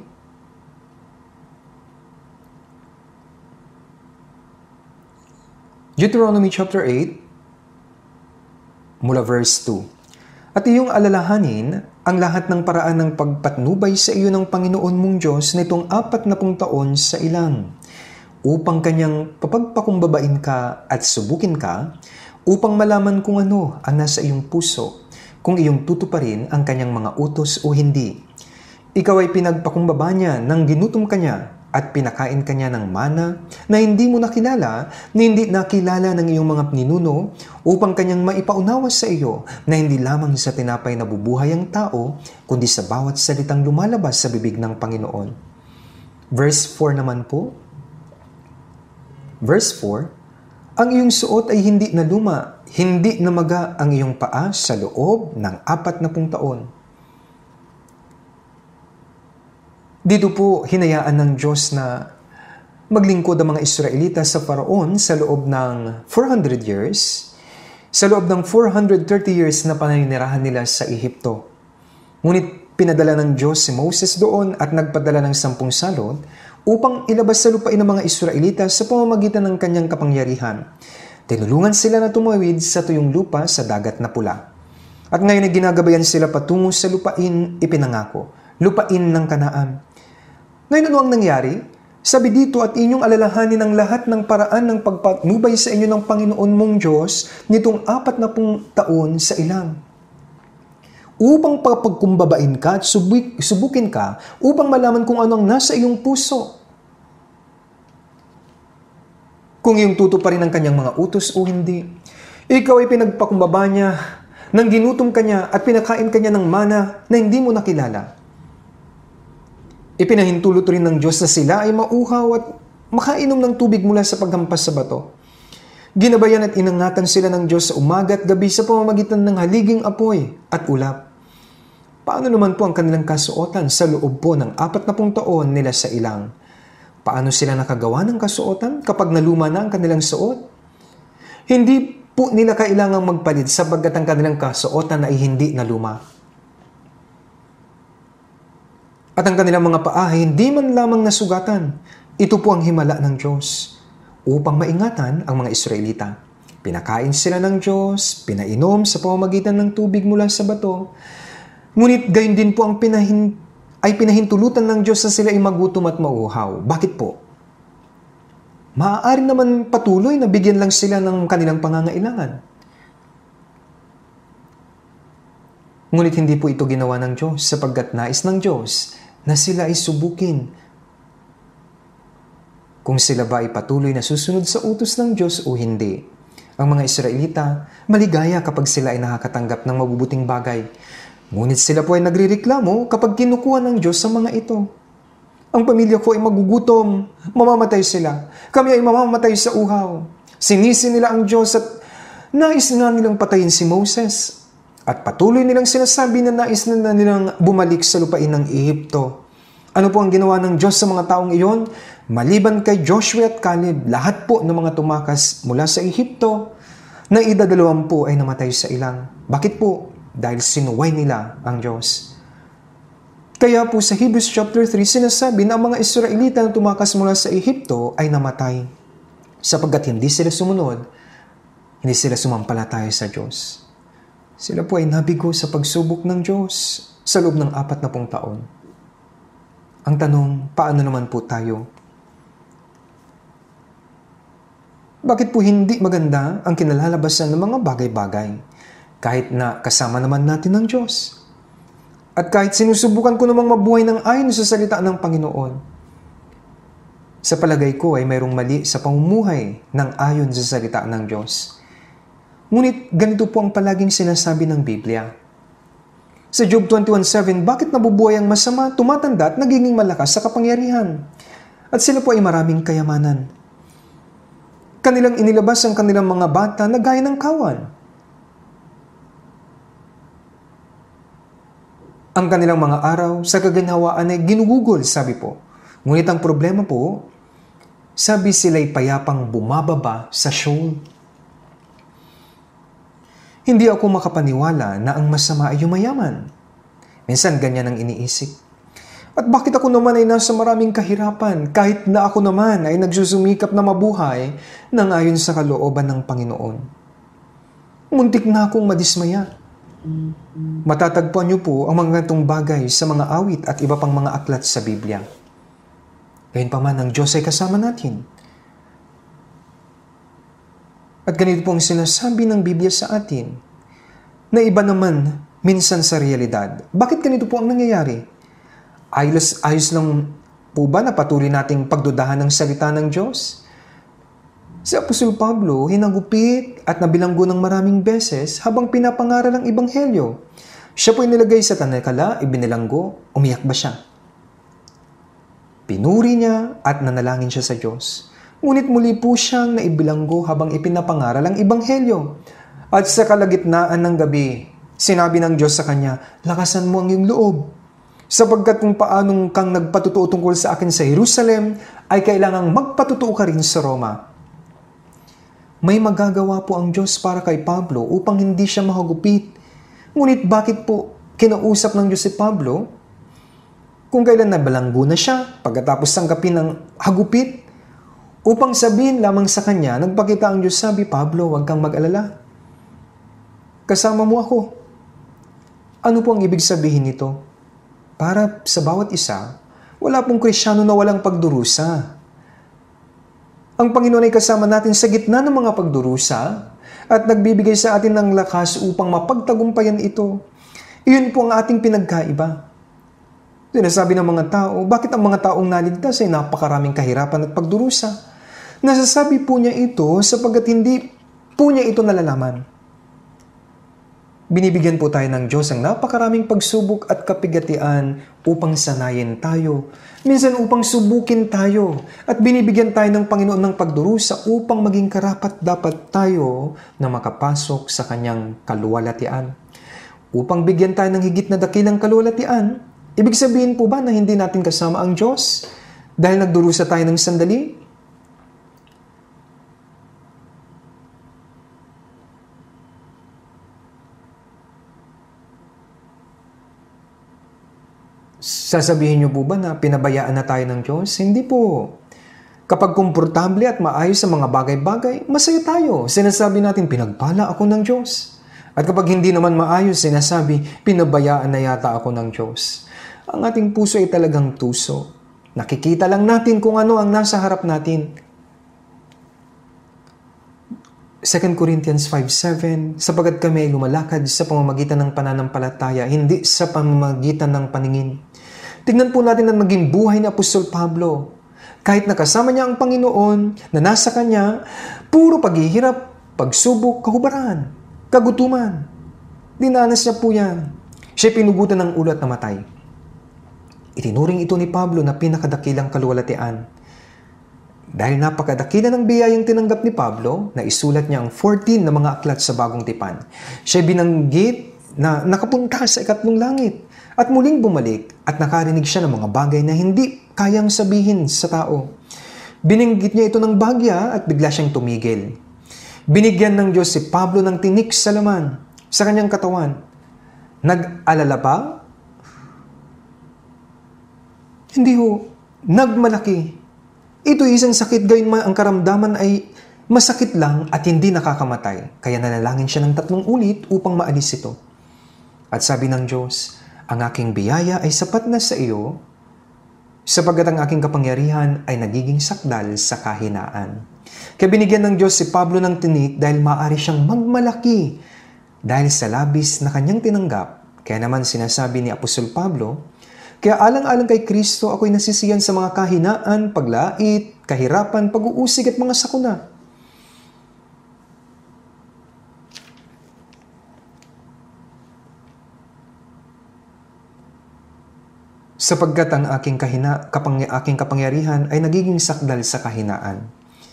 Deuteronomy chapter 8, mula verse 2. At iyong alalahanin ang lahat ng paraan ng pagpatnubay sa iyo ng Panginoon mong Diyos nitong 40 taon sa ilang, upang kanyang papagpakumbabain ka at subukin ka, upang malaman kung ano ang nasa iyong puso, kung iyong tutuparin ang kanyang mga utos o hindi. Ikaw ay pinagpakumbaba niya nang ginutom kanya at pinakain kanya ng mana na hindi mo nakilala, na hindi nakilala ng iyong mga ninuno, upang kanyang maipaunawa sa iyo na hindi lamang sa tinapay na bubuhay ang tao, kundi sa bawat salitang lumalabas sa bibig ng Panginoon. Verse 4 naman po. Verse 4, ang iyong suot ay hindi na luma, hindi na maga ang iyong paa sa loob ng 40 taon. Dito po, hinayaan ng Diyos na maglingkod ang mga Israelita sa Faraon sa loob ng 400 years, sa loob ng 430 years na pananinirahan nila sa Ehipto. Ngunit pinadala ng Diyos si Moses doon at nagpadala ng 10 salot upang ilabas sa lupain ng mga Israelita sa pamamagitan ng kanyang kapangyarihan. Tinulungan sila na tumawid sa tuyong lupa sa dagat na pula. At ngayon ay ginagabayan sila patungo sa lupain ipinangako, lupain ng Kanaan. Ngayon ano ang nangyari? Sabi dito, at inyong alalahanin ang lahat ng paraan ng pagpatnubay sa inyo ng Panginoon mong Diyos nitong 40 taon sa ilang, upang papagkumbabain ka at subukin ka, upang malaman kung ano ang nasa iyong puso, kung iyong tutuparin ang kanyang mga utos o hindi. Ikaw ay pinagpakumbaba niya nang ginutom kanya at pinakain kanya ng mana na hindi mo nakilala. Ipinahintulot rin ng Diyos na sila ay mauhaw at makainom ng tubig mula sa paghampas sa bato. Ginabayan at inangatan sila ng Diyos sa umaga at gabi sa pamamagitan ng haliging apoy at ulap. Paano naman po ang kanilang kasuotan sa loob po ng 40 taon nila sa ilang? Paano sila nakagawa ng kasuotan kapag naluma na ang kanilang suot? Hindi po nila kailangang magpalit sapagkat ang kanilang kasuotan ay hindi na luma. At ang kanilang mga paa ay hindi man lamang nasugatan. Ito po ang himala ng Diyos upang maingatan ang mga Israelita. Pinakain sila ng Diyos, pinainom sa pamamagitan ng tubig mula sa bato. Ngunit gayon din po ang pinahintulutan ng Diyos na sila ay magutom at mauhaw. Bakit po? Maaari naman patuloy na bigyan lang sila ng kanilang pangangailangan. Ngunit hindi po ito ginawa ng Diyos sapagkat nais ng Diyos na sila ay subukin. Kung sila ba ay patuloy na susunod sa utos ng Diyos o hindi. Ang mga Israelita, maligaya kapag sila ay nakakatanggap ng mabubuting bagay. Ngunit sila po ay nagrireklamo kapag kinukuha ng Diyos sa mga ito. Ang pamilya ko ay magugutom, mamamatay sila. Kami ay mamamatay sa uhaw. Sinisi nila ang Diyos at nais nga nilang patayin si Moses. At patuloy nilang sinasabi na nais na nilang bumalik sa lupain ng Ehipto. Ano po ang ginawa ng Diyos sa mga taong iyon? Maliban kay Joshua at Caleb, lahat po ng mga tumakas mula sa Ehipto na 12 ay namatay sa ilang. Bakit po? Dahil sinuway nila ang Diyos. Kaya po sa Hebrews chapter 3, sinasabi na ang mga Israelita na tumakas mula sa Ehipto ay namatay. Sapagkat hindi sila sumunod, hindi sila sumampalataya sa Diyos. Sila po ay nabigo sa pagsubok ng Diyos sa loob ng 40 taon. Ang tanong, paano naman po tayo? Bakit po hindi maganda ang kinalalabasan ng mga bagay-bagay kahit na kasama naman natin ng Diyos? At kahit sinusubukan ko namang mabuhay ng ayon sa salita ng Panginoon, sa palagay ko ay mayroong mali sa pamumuhay ng ayon sa salita ng Diyos. Ngunit ganito po ang palaging sinasabi ng Biblia. Sa Job 21:7, bakit nabubuhay ang masama, tumatanda at nagiging malakas sa kapangyarihan? At sila po ay maraming kayamanan. Kanilang inilabas ang kanilang mga bata na gaya ng kawan. Ang kanilang mga araw sa kaginhawaan ay ginugugol, sabi po. Ngunit ang problema po, sabi sila'y payapang bumababa sa Sheol. Hindi ako makapaniwala na ang masama ay yumayaman. Minsan ganyan ang iniisip. At bakit ako naman ay nasa maraming kahirapan kahit na ako naman ay nagsusumikap na mabuhay nang ayon sa kalooban ng Panginoon? Muntik na akong madismaya. Matatagpuan niyo po ang mga ganitong bagay sa mga awit at iba pang mga aklat sa Biblia. Gayunpaman, ang Diyos ay kasama natin. At ganito po ang sinasabi ng Biblia sa atin, na iba naman minsan sa realidad. Bakit ganito po ang nangyayari? Ayos lang po ba na patuloy nating pagdudahan ng salita ng Diyos? Si Apostol Pablo, hinagupit at nabilanggo ng maraming beses habang pinapangaral ang Ebanghelyo. Siya po nilagay sa tanekala, ibinilanggo, umiyak ba siya? Pinuri niya at nanalangin siya sa Diyos. Ngunit muli po siyang naibilanggo habang ipinapangaral ang Ebanghelyo. At sa kalagitnaan ng gabi, sinabi ng Diyos sa kanya, lakasan mo ang iyong loob. Sapagkat kung paanong kang nagpatutuo tungkol sa akin sa Jerusalem, ay kailangang magpatutuo ka rin sa Roma. May magagawa po ang Diyos para kay Pablo upang hindi siya mahagupit. Ngunit bakit po kinausap ng Diyos si Pablo? Kung kailan nabalanggo na siya, pagkatapos tanggapin ng hagupit, upang sabihin lamang sa kanya, nagpakita ang Diyos, sabi, Pablo, huwag kang mag-alala. Kasama mo ako. Ano po ang ibig sabihin nito? Para sa bawat isa, wala pong Kristiyano na walang pagdurusa. Ang Panginoon ay kasama natin sa gitna ng mga pagdurusa at nagbibigay sa atin ng lakas upang mapagtagumpayan ito. Iyon po ang ating pinagkaiba. Sinasabi ng mga tao, bakit ang mga taong naligtas ay napakaraming kahirapan at pagdurusa? Nasasabi po niya ito sapagkat hindi po niya ito nalalaman. Binibigyan po tayo ng Diyos ang napakaraming pagsubok at kapigatian upang sanayin tayo. Minsan upang subukin tayo. At binibigyan tayo ng Panginoon ng pagdurusa upang maging karapat-dapat tayo na makapasok sa kanyang kaluwalhatian. Upang bigyan tayo ng higit na dakilang kaluwalhatian, ibig sabihin po ba na hindi natin kasama ang Diyos dahil nagdurusa tayo ng sandali? Sasabihin niyo po ba na pinabayaan na tayo ng Diyos? Hindi po. Kapag komportable at maayos sa mga bagay-bagay, masaya tayo. Sinasabi natin, pinagpala ako ng Diyos. At kapag hindi naman maayos, sinasabi, pinabayaan na yata ako ng Diyos. Ang ating puso ay talagang tuso. Nakikita lang natin kung ano ang nasa harap natin. 2 Corinthians 5:7, sapagkat kami ay lumalakad sa pamamagitan ng pananampalataya, hindi sa pamamagitan ng paningin. Tingnan po natin ang naging buhay ni Apostol Pablo. Kahit nakasama niya ang Panginoon, na nasa kanya, puro paghihirap, pagsubok, kahubaran, kagutuman. Dinanas niya po yan. Siya pinugutan ng ulo at namatay. Itinuring ito ni Pablo na pinakadakilang kaluwalhatian. Dahil napakadakila ng biyayang tinanggap ni Pablo, na isulat niya ang 14 na mga aklat sa Bagong Tipan. Siya binanggit na nakapunta sa ikatlong langit at muling bumalik at nakarinig siya ng mga bagay na hindi kayang sabihin sa tao. Bininggit niya ito ng bahagya at bigla siyang tumigil. Binigyan ng Diyos si Pablo ng tinik sa laman sa kanyang katawan. Nag-alala pa? Hindi ho. Nagmalaki. Ito isang sakit, gayon man ang karamdaman ay masakit lang at hindi nakakamatay. Kaya nanalangin siya ng 3 ulit upang maalis ito. At sabi ng Diyos, ang aking biyaya ay sapat na sa iyo, sapagkat ang aking kapangyarihan ay nagiging sakdal sa kahinaan. Kaya binigyan ng Diyos si Pablo ng tinik dahil maaari siyang magmalaki dahil sa labis na kanyang tinanggap. Kaya naman sinasabi ni Apostol Pablo, kaya alang-alang kay Kristo ako'y nasisiyan sa mga kahinaan, paglait, kahirapan, pag-uusig at mga sakuna. Sapagkat ang aking kapangyarihan ay nagiging sakdal sa kahinaan.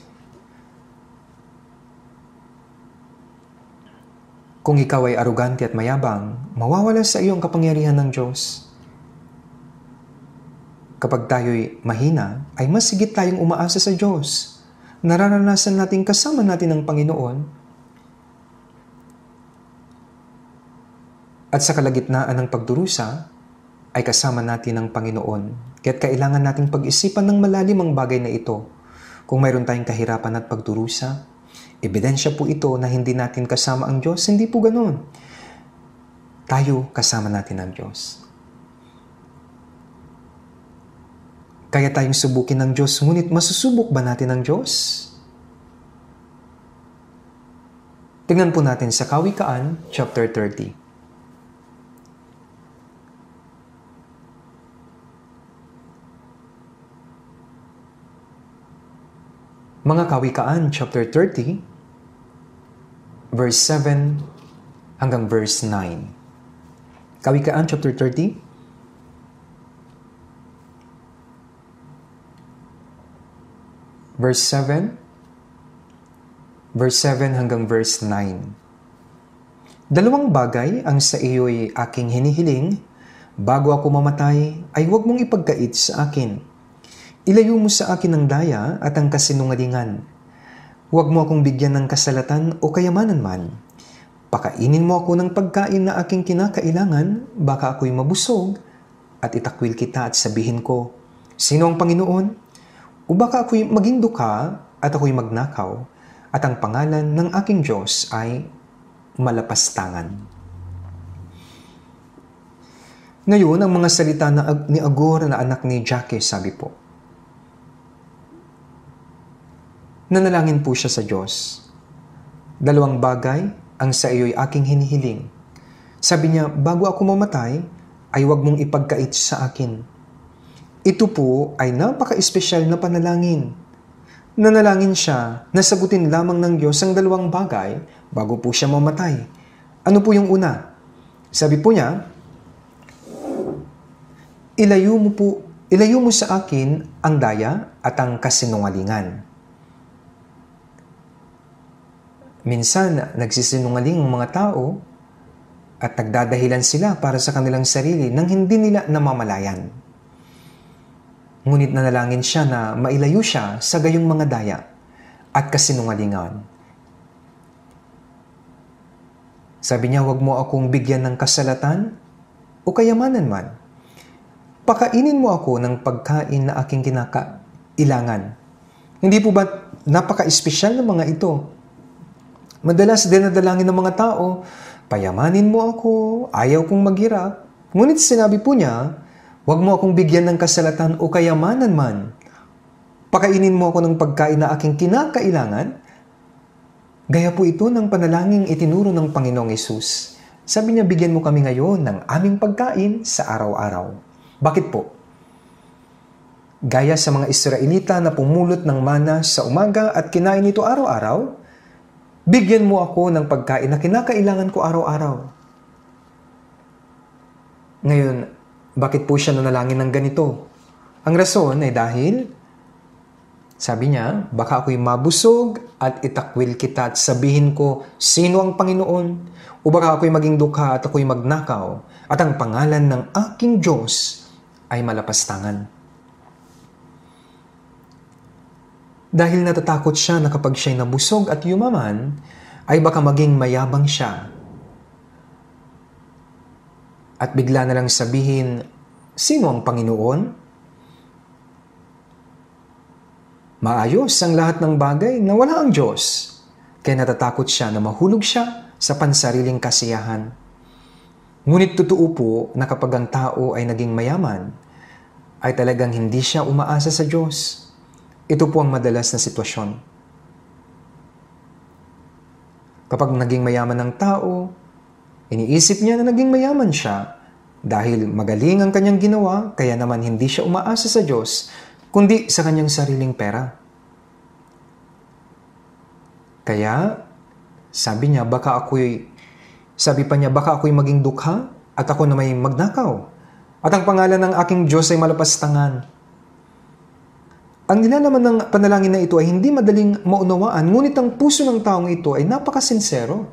Kung ikaw ay arugante at mayabang, mawawala sa iyo ang kapangyarihan ng Diyos. Kapag tayo'y mahina, ay mas higit tayong umaasa sa Diyos. Nararanasan natin kasama natin ang Panginoon. At sa kalagitnaan ng pagdurusa, ay kasama natin ang Panginoon. Kaya't kailangan nating pag-isipan ng malalim ang bagay na ito. Kung mayroon tayong kahirapan at pagdurusa, ebidensya po ito na hindi natin kasama ang Diyos. Hindi po ganoon. Tayo kasama natin ang Diyos. Kaya tayong subukin ng Diyos, ngunit masusubok ba natin ang Diyos? Tingnan po natin sa Kawikaan, chapter 30. Mga Kawikaan, chapter 30, verse 7 hanggang verse 9. Kawikaan, chapter 30, verse 7 hanggang verse 9. Dalawang bagay ang sa iyo'y aking hinihiling, bago ako mamatay, ay huwag mong ipagkait sa akin. Ilayo mo sa akin ang daya at ang kasinungalingan. Huwag mo akong bigyan ng kasalatan o kayamanan man. Pakainin mo ako ng pagkain na aking kinakailangan, baka ako'y mabusog, at itakwil kita at sabihin ko, sino ang Panginoon? O baka ako'y maging duka at ako'y magnakaw at ang pangalan ng aking Diyos ay malapastangan. Ngayon, ang mga salita ni Agor na anak ni Jackie, sabi po. Nanalangin po siya sa Diyos. Dalawang bagay ang sa iyo'y aking hinihiling. Sabi niya, bago ako mamatay, ay huwag mong ipagkait sa akin. Ito po ay napaka-espesyal na panalangin. Nanalangin siya na sagutin lamang ng Diyos ang dalawang bagay bago po siya mamatay. Ano po yung una? Sabi po niya, ilayo mo sa akin ang daya at ang kasinungalingan. Minsan, nagsisinungaling ang mga tao at nagdadahilan sila para sa kanilang sarili nang hindi nila namamalayan. Ngunit nanalangin siya na mailayo siya sa gayong mga daya at kasinungalingan. Sabi niya, huwag mo akong bigyan ng kasalatan o kayamanan man. pakainin mo ako ng pagkain na aking kinakailangan. Hindi po ba napaka-espesyal ng mga ito? Madalas dinadalangin ng mga tao, payamanin mo ako, ayaw kong maghirap. Ngunit sinabi po niya, huwag mo akong bigyan ng kasalatan o kayamanan man. Pakainin mo ako ng pagkain na aking kinakailangan. Gaya po ito ng panalangin itinuro ng Panginoong Hesus. Sabi niya, bigyan mo kami ngayon ng aming pagkain sa araw-araw. Bakit po? Gaya sa mga Israelita na pumulot ng mana sa umaga at kinain ito araw-araw, bigyan mo ako ng pagkain na kinakailangan ko araw-araw. Ngayon, bakit po siya nanalangin ng ganito? Ang rason ay dahil, sabi niya, baka ako'y mabusog at itakwil kita at sabihin ko, sino ang Panginoon? O baka ako'y maging dukha at ako'y magnakaw at ang pangalan ng aking Diyos ay malapastangan. Dahil natatakot siya na kapag siya'y nabusog at yumaman, ay baka maging mayabang siya. At bigla na lang sabihin, sino ang Panginoon? Maayos ang lahat ng bagay na wala ang Diyos. Kaya natatakot siya na mahulog siya sa pansariling kasiyahan. Ngunit totoo po na kapag ang tao ay naging mayaman, ay talagang hindi siya umaasa sa Diyos. Ito po ang madalas na sitwasyon. Kapag naging mayaman ang tao, iniisip niya na naging mayaman siya dahil magaling ang kanyang ginawa, kaya naman hindi siya umaasa sa Diyos, kundi sa kanyang sariling pera. Kaya, sabi pa niya, baka ako'y maging dukha at ako na may magnakaw. At ang pangalan ng aking Diyos ay malapastangan. Ang nilalaman ng panalangin na ito ay hindi madaling maunawaan, ngunit ang puso ng taong ito ay napakasinsero.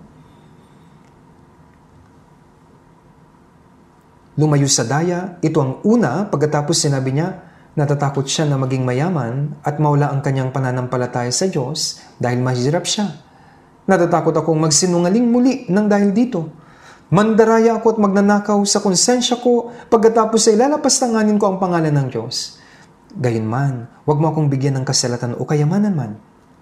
Lumayo sa daya, ito ang una pagkatapos sinabi niya, natatakot siya na maging mayaman at mawala ang kanyang pananampalataya sa Diyos dahil mahirap siya. Natatakot akong magsinungaling muli nang dahil dito. Mandaraya ako at magnanakaw sa konsensya ko pagkatapos ay lalapastanganin ko ang pangalan ng Diyos. Gayunman, huwag mo akong bigyan ng kasalatan o kayamanan man.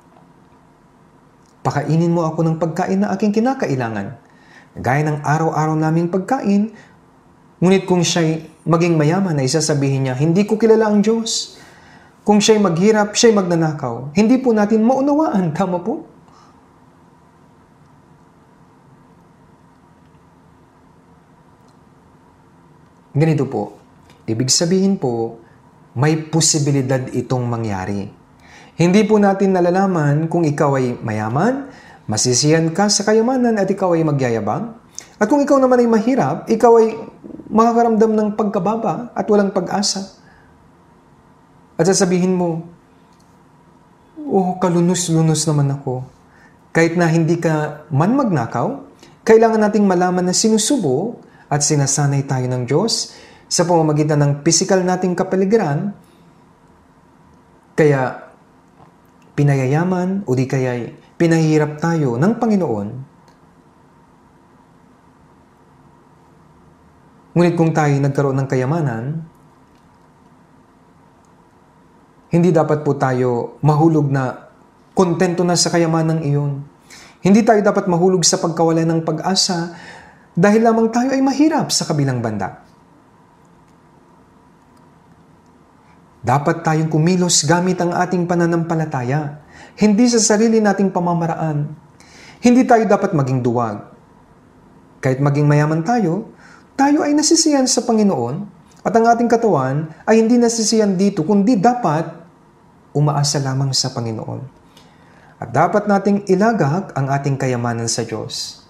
Pakainin mo ako ng pagkain na aking kinakailangan. Gaya ng araw-araw naming pagkain, ngunit kung siya'y maging mayaman ay sasabihin niya, hindi ko kilala ang Diyos. Kung siya'y maghirap, siya'y magnanakaw. Hindi po natin maunawaan, tama po? Ganito po, ibig sabihin po, may posibilidad itong mangyari. Hindi po natin nalalaman kung ikaw ay mayaman, masisiyan ka sa kayamanan at ikaw ay magyayabang. At kung ikaw naman ay mahirap, ikaw ay makakaramdam ng pagkababa at walang pag-asa. At sasabihin mo, kalunos-lunos naman ako. Kahit na hindi ka man magnakaw, kailangan nating malaman na sinusubo at sinasanay tayo ng Diyos sa pamamagitan ng pisikal nating kapaligiran, kaya pinayayaman o di kaya pinahihirap tayo ng Panginoon. Ngunit kung tayo nagkaroon ng kayamanan, hindi dapat po tayo mahulog na kontento na sa kayamanang iyon. Hindi tayo dapat mahulog sa pagkawalan ng pag-asa dahil lamang tayo ay mahirap sa kabilang banda. Dapat tayong kumilos gamit ang ating pananampalataya, hindi sa sarili nating pamamaraan. Hindi tayo dapat maging duwag. Kahit maging mayaman tayo ay nasisiyan sa Panginoon at ang ating katawan ay hindi nasisiyan dito, kundi dapat umaasa lamang sa Panginoon. At dapat nating ilagak ang ating kayamanan sa Diyos.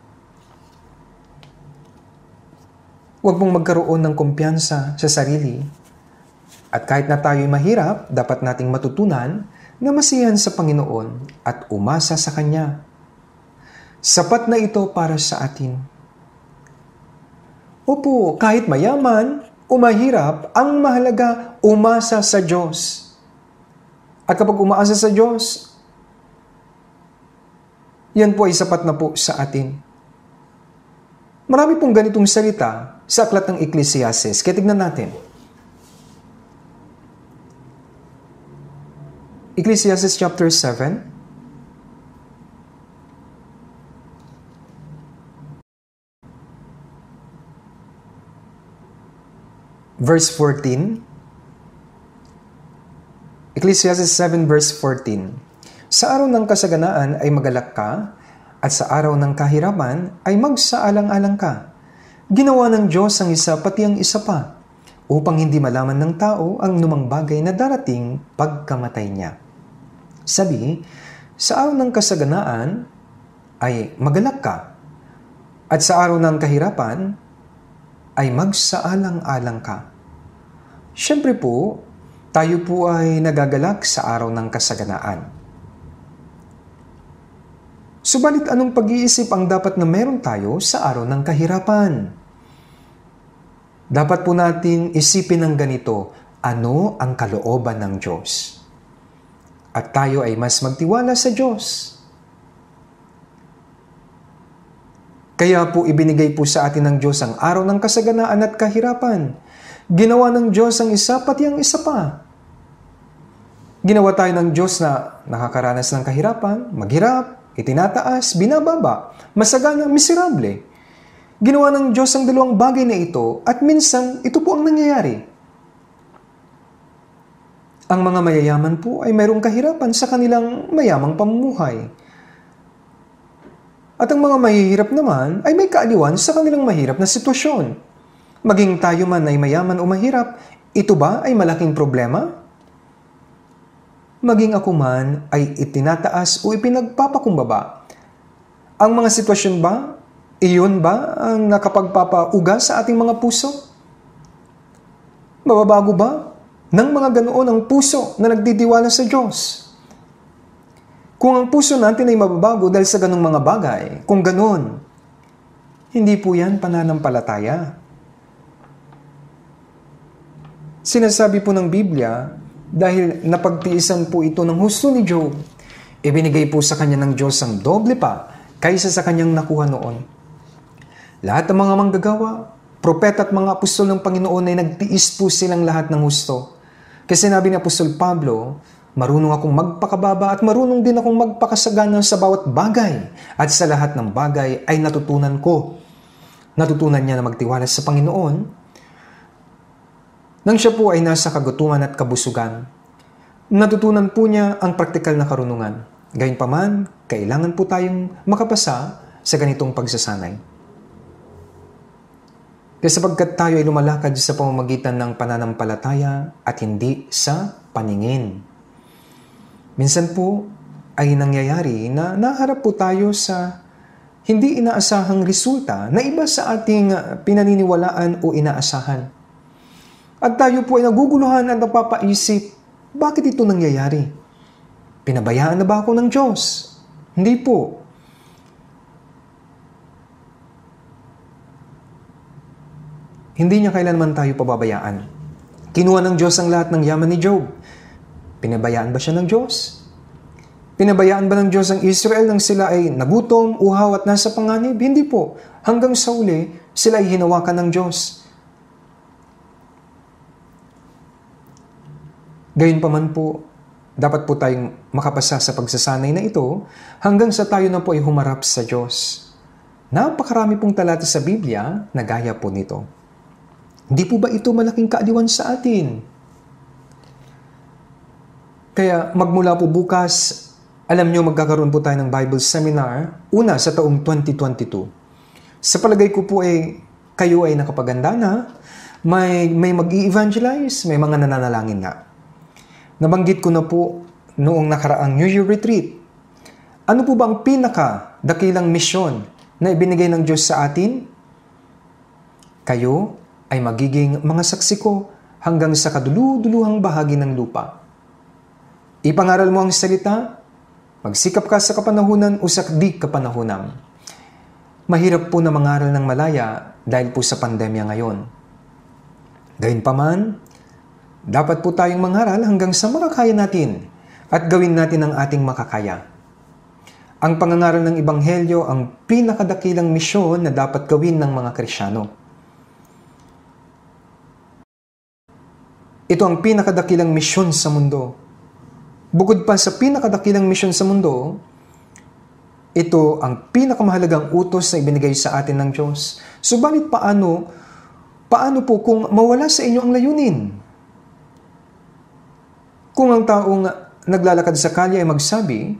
Huwag mong magkaroon ng kumpiyansa sa sarili. At kahit na tayo'y mahirap, dapat nating matutunan na masiyahan sa Panginoon at umasa sa Kanya. Sapat na ito para sa atin. Opo, kahit mayaman o mahirap, ang mahalaga, umasa sa Diyos. At kapag umaasa sa Diyos, yan po ay sapat na po sa atin. Marami pong ganitong salita sa aklat ng Ecclesiastes. Kaya tignan natin. Ecclesiastes chapter 7, verse 14. Ecclesiastes 7 verse 14. Sa araw ng kasaganaan ay magalak ka, at sa araw ng kahirapan ay magsaalang-alang ka. Ginawa ng Diyos ang isa pati ang isa pa, upang hindi malaman ng tao ang numang bagay na darating pagkamatay niya. Sabi, sa araw ng kasaganaan ay magalak ka, at sa araw ng kahirapan ay magsaalang-alang ka. Siyempre po, tayo po ay nagagalak sa araw ng kasaganaan. Subalit anong pag-iisip ang dapat na meron tayo sa araw ng kahirapan? Dapat po natin isipin ng ganito, ano ang kalooban ng Diyos? At tayo ay mas magtiwala sa Diyos. Kaya po ibinigay po sa atin ng Diyos ang araw ng kasaganaan at kahirapan. Ginawa ng Diyos ang isa pati ang isa pa. Ginawa tayo ng Diyos na nakakaranas ng kahirapan, maghirap, itinataas, binababa, masagana, miserable. Ginawa ng Diyos ang dalawang bagay na ito at minsan ito po ang nangyayari. Ang mga mayayaman po ay mayroong kahirapan sa kanilang mayamang pamumuhay. At ang mga mahihirap naman ay may kaaliwan sa kanilang mahirap na sitwasyon. Maging tayo man ay mayaman o mahirap, ito ba ay malaking problema? Maging ako man ay itinataas o ipinagpapakumbaba. Ang mga sitwasyon ba, iyon ba ang nakapagpapauga sa ating mga puso? Mababago ba ng mga ganoon ang puso na nagdidiwala sa Diyos? Kung ang puso natin ay mababago dahil sa ganong mga bagay, kung ganon, hindi po yan pananampalataya. Sinasabi po ng Biblia, dahil napagtiisan po ito ng husto ni Job, ibinigay po sa kanya ng Diyos ang doble pa kaysa sa kanyang nakuha noon. Lahat ng mga manggagawa, propeta at mga apostol ng Panginoon ay nagtiis po silang lahat ng husto. Kasi sinabi ni Apostol Pablo, marunong akong magpakababa at marunong din akong magpakasagana sa bawat bagay at sa lahat ng bagay ay natutunan ko. Natutunan niya na magtiwala sa Panginoon nang siya po ay nasa kagutuman at kabusugan. Natutunan po niya ang praktikal na karunungan. Gayunpaman, kailangan po tayong makapasa sa ganitong pagsasanay. Kasi sapagkat tayo ay lumalakad sa pamamagitan ng pananampalataya at hindi sa paningin. Minsan po ay nangyayari na naharap po tayo sa hindi inaasahang resulta na iba sa ating pinaniniwalaan o inaasahan. At tayo po ay naguguluhan at napapaisip, bakit ito nangyayari? Pinabayaan na ba ako ng Diyos? Hindi po. Hindi niya kailanman tayo pababayaan. Kinuha ng Diyos ang lahat ng yaman ni Job. Pinabayaan ba siya ng Diyos? Pinabayaan ba ng Diyos ang Israel nang sila ay nagutom, uhaw at nasa panganib? Hindi po. Hanggang sa uli, sila ay hinawakan ng Diyos. Gayunpaman po, dapat po tayong makapasa sa pagsasanay na ito hanggang sa tayo na po ay humarap sa Diyos. Napakarami pong talata sa Biblia na gaya po nito. Hindi po ba ito malaking kaaliwan sa atin? Kaya magmula po bukas, alam nyo magkakaroon po tayo ng Bible Seminar, una sa taong 2022. Sa palagay ko po kayo ay nakapaganda na, may mag-i-evangelize, may mga nananalangin na. Nabanggit ko na po noong nakaraang New Year Retreat. Ano po ba ang pinaka-dakilang misyon na ibinigay ng Diyos sa atin? Kayo ay magiging mga saksi ko hanggang sa kadulu-duluhang bahagi ng lupa. Ipangaral mo ang salita, magsikap ka sa kapanahunan o sa di kapanahunan. Mahirap po na mangaral ng malaya dahil po sa pandemya ngayon. Gayunpaman, dapat po tayong mangaral hanggang sa makakaya natin at gawin natin ang ating makakaya. Ang pangangaral ng Ebanghelyo ang pinakadakilang misyon na dapat gawin ng mga Kristyano. Ito ang pinakadakilang misyon sa mundo. Bukod pa sa pinakadakilang misyon sa mundo, ito ang pinakamahalagang utos na ibinigay sa atin ng Diyos. Subalit paano po kung mawala sa inyo ang layunin? Kung ang taong naglalakad sa kalye ay magsabi,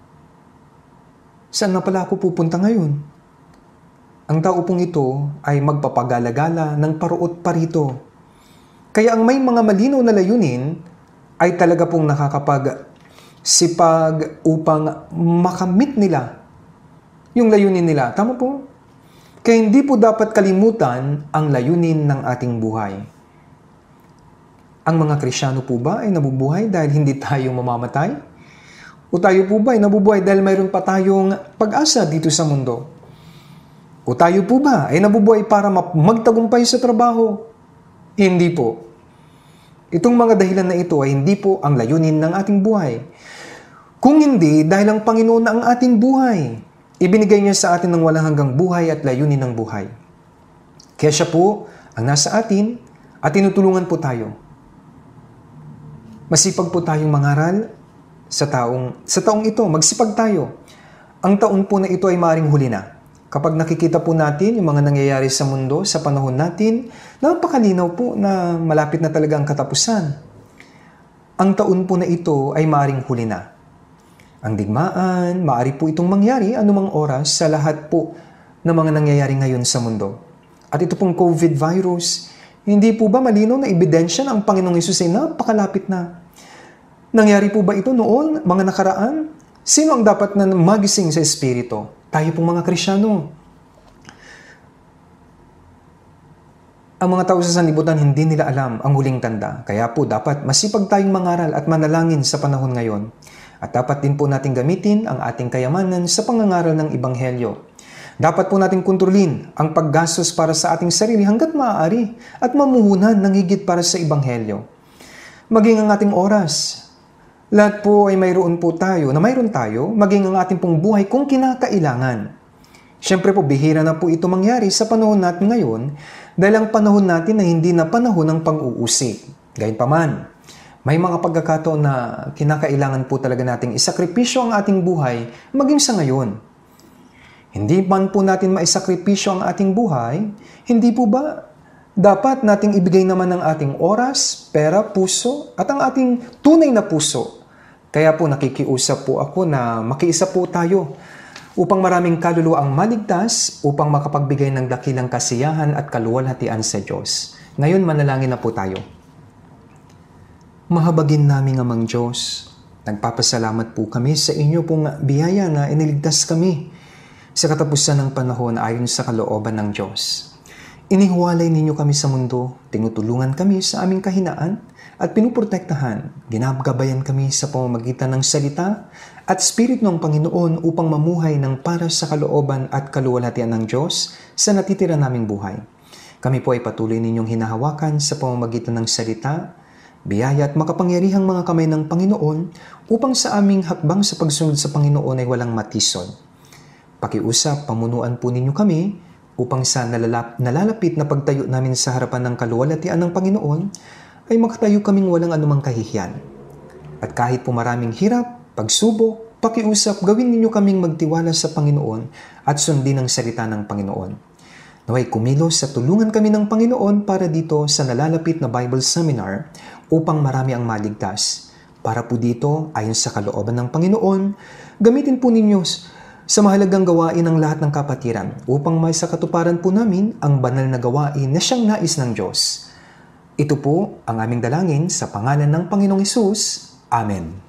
saan na pala ako pupunta ngayon? Ang tao pong ito ay magpapagala-gala ng paruot parito. Kaya ang may mga malinaw na layunin ay talaga pong nakakapagsipag upang makamit nila yung layunin nila. Tama po? Kaya hindi po dapat kalimutan ang layunin ng ating buhay. Ang mga Kristiyano po ba ay nabubuhay dahil hindi tayo mamamatay? O tayo po ba ay nabubuhay dahil mayroon pa tayong pag-asa dito sa mundo? O tayo po ba ay nabubuhay para magtagumpay sa trabaho? Hindi po. Itong mga dahilan na ito ay hindi po ang layunin ng ating buhay. Kung hindi, dahil ang Panginoon na ang ating buhay, ibinigay niya sa atin ng walang hanggang buhay at layunin ng buhay. Kaya siya po ang nasa atin at tinutulungan po tayo. Masipag po tayong mangaral sa taong ito. Magsipag tayo. Ang taon po na ito ay maaaring huli na. Kapag nakikita po natin yung mga nangyayari sa mundo sa panahon natin, napakalinaw po na malapit na talaga ang katapusan. Ang taon po na ito ay maaaring huli na. Ang digmaan, maaari po itong mangyari anumang oras sa lahat po ng mga nangyayari ngayon sa mundo. At ito pong COVID virus, hindi po ba malinaw na ebidensya na ang Panginoong Hesus ay napakalapit na? Nangyari po ba ito noon, mga nakaraan? Sino ang dapat na magising sa Espiritu? Tayo pong mga Kristiyano. Ang mga tao sa sanlibutan hindi nila alam ang huling tanda. Kaya po dapat masipag tayong mangaral at manalangin sa panahon ngayon. At dapat din po natin gamitin ang ating kayamanan sa pangangaral ng Ebanghelyo. Dapat po natin kontrolin ang paggastos para sa ating sarili hanggat maaari at mamuhunan ng higit para sa Ebanghelyo. Maging ang ating oras. Lahat po ay mayroon tayo, maging ang ating pong buhay kung kinakailangan. Siyempre po, bihira na po ito mangyari sa panahon natin ngayon dahil ang panahon natin ay hindi na panahon ng pang-uusig. Gayunpaman, may mga pagkakataon na kinakailangan po talaga nating isakripisyo ang ating buhay maging sa ngayon. Hindi man po natin maisakripisyo ang ating buhay, hindi po ba dapat nating ibigay naman ang ating oras, pera, puso, at ang ating tunay na puso. Kaya po nakikiusap po ako na makiisa po tayo upang maraming kaluluwa ang maligtas upang makapagbigay ng dakilang kasiyahan at kaluwalhatian sa Diyos. Ngayon manalangin na po tayo. Mahabagin naming Amang Diyos, nagpapasalamat po kami sa inyo pong biyaya na iniligtas kami sa katapusan ng panahon ayon sa kalooban ng Diyos. Inihiwalay ninyo kami sa mundo, tinutulungan kami sa aming kahinaan at pinuprotektahan, ginagabayan kami sa pamamagitan ng salita at Espiritu ng Panginoon upang mamuhay ng para sa kalooban at kaluwalhatian ng Diyos sa natitira naming buhay. Kami po ay patuloy ninyong hinahawakan sa pamamagitan ng salita, biyaya at makapangyarihang mga kamay ng Panginoon upang sa aming hakbang sa pagsunod sa Panginoon ay walang matisod. Pakiusap, pamunuan po ninyo kami upang sa nalalapit na pagtayo namin sa harapan ng kaluwalhatian ng Panginoon ay makatayo kaming walang anumang kahihiyan. At kahit po maraming hirap, pagsubok, pakiusap, gawin ninyo kaming magtiwala sa Panginoon at sundin ang salita ng Panginoon. Naway kumilos sa tulungan kami ng Panginoon para dito sa nalalapit na Bible Seminar upang marami ang maligtas. Para po dito, ayon sa kalooban ng Panginoon, gamitin po ninyo sa mahalagang gawain ng lahat ng kapatiran upang may sa katuparan po namin ang banal na gawain na siyang nais ng Diyos. Ito po ang aming dalangin sa pangalan ng Panginoong Hesus. Amen.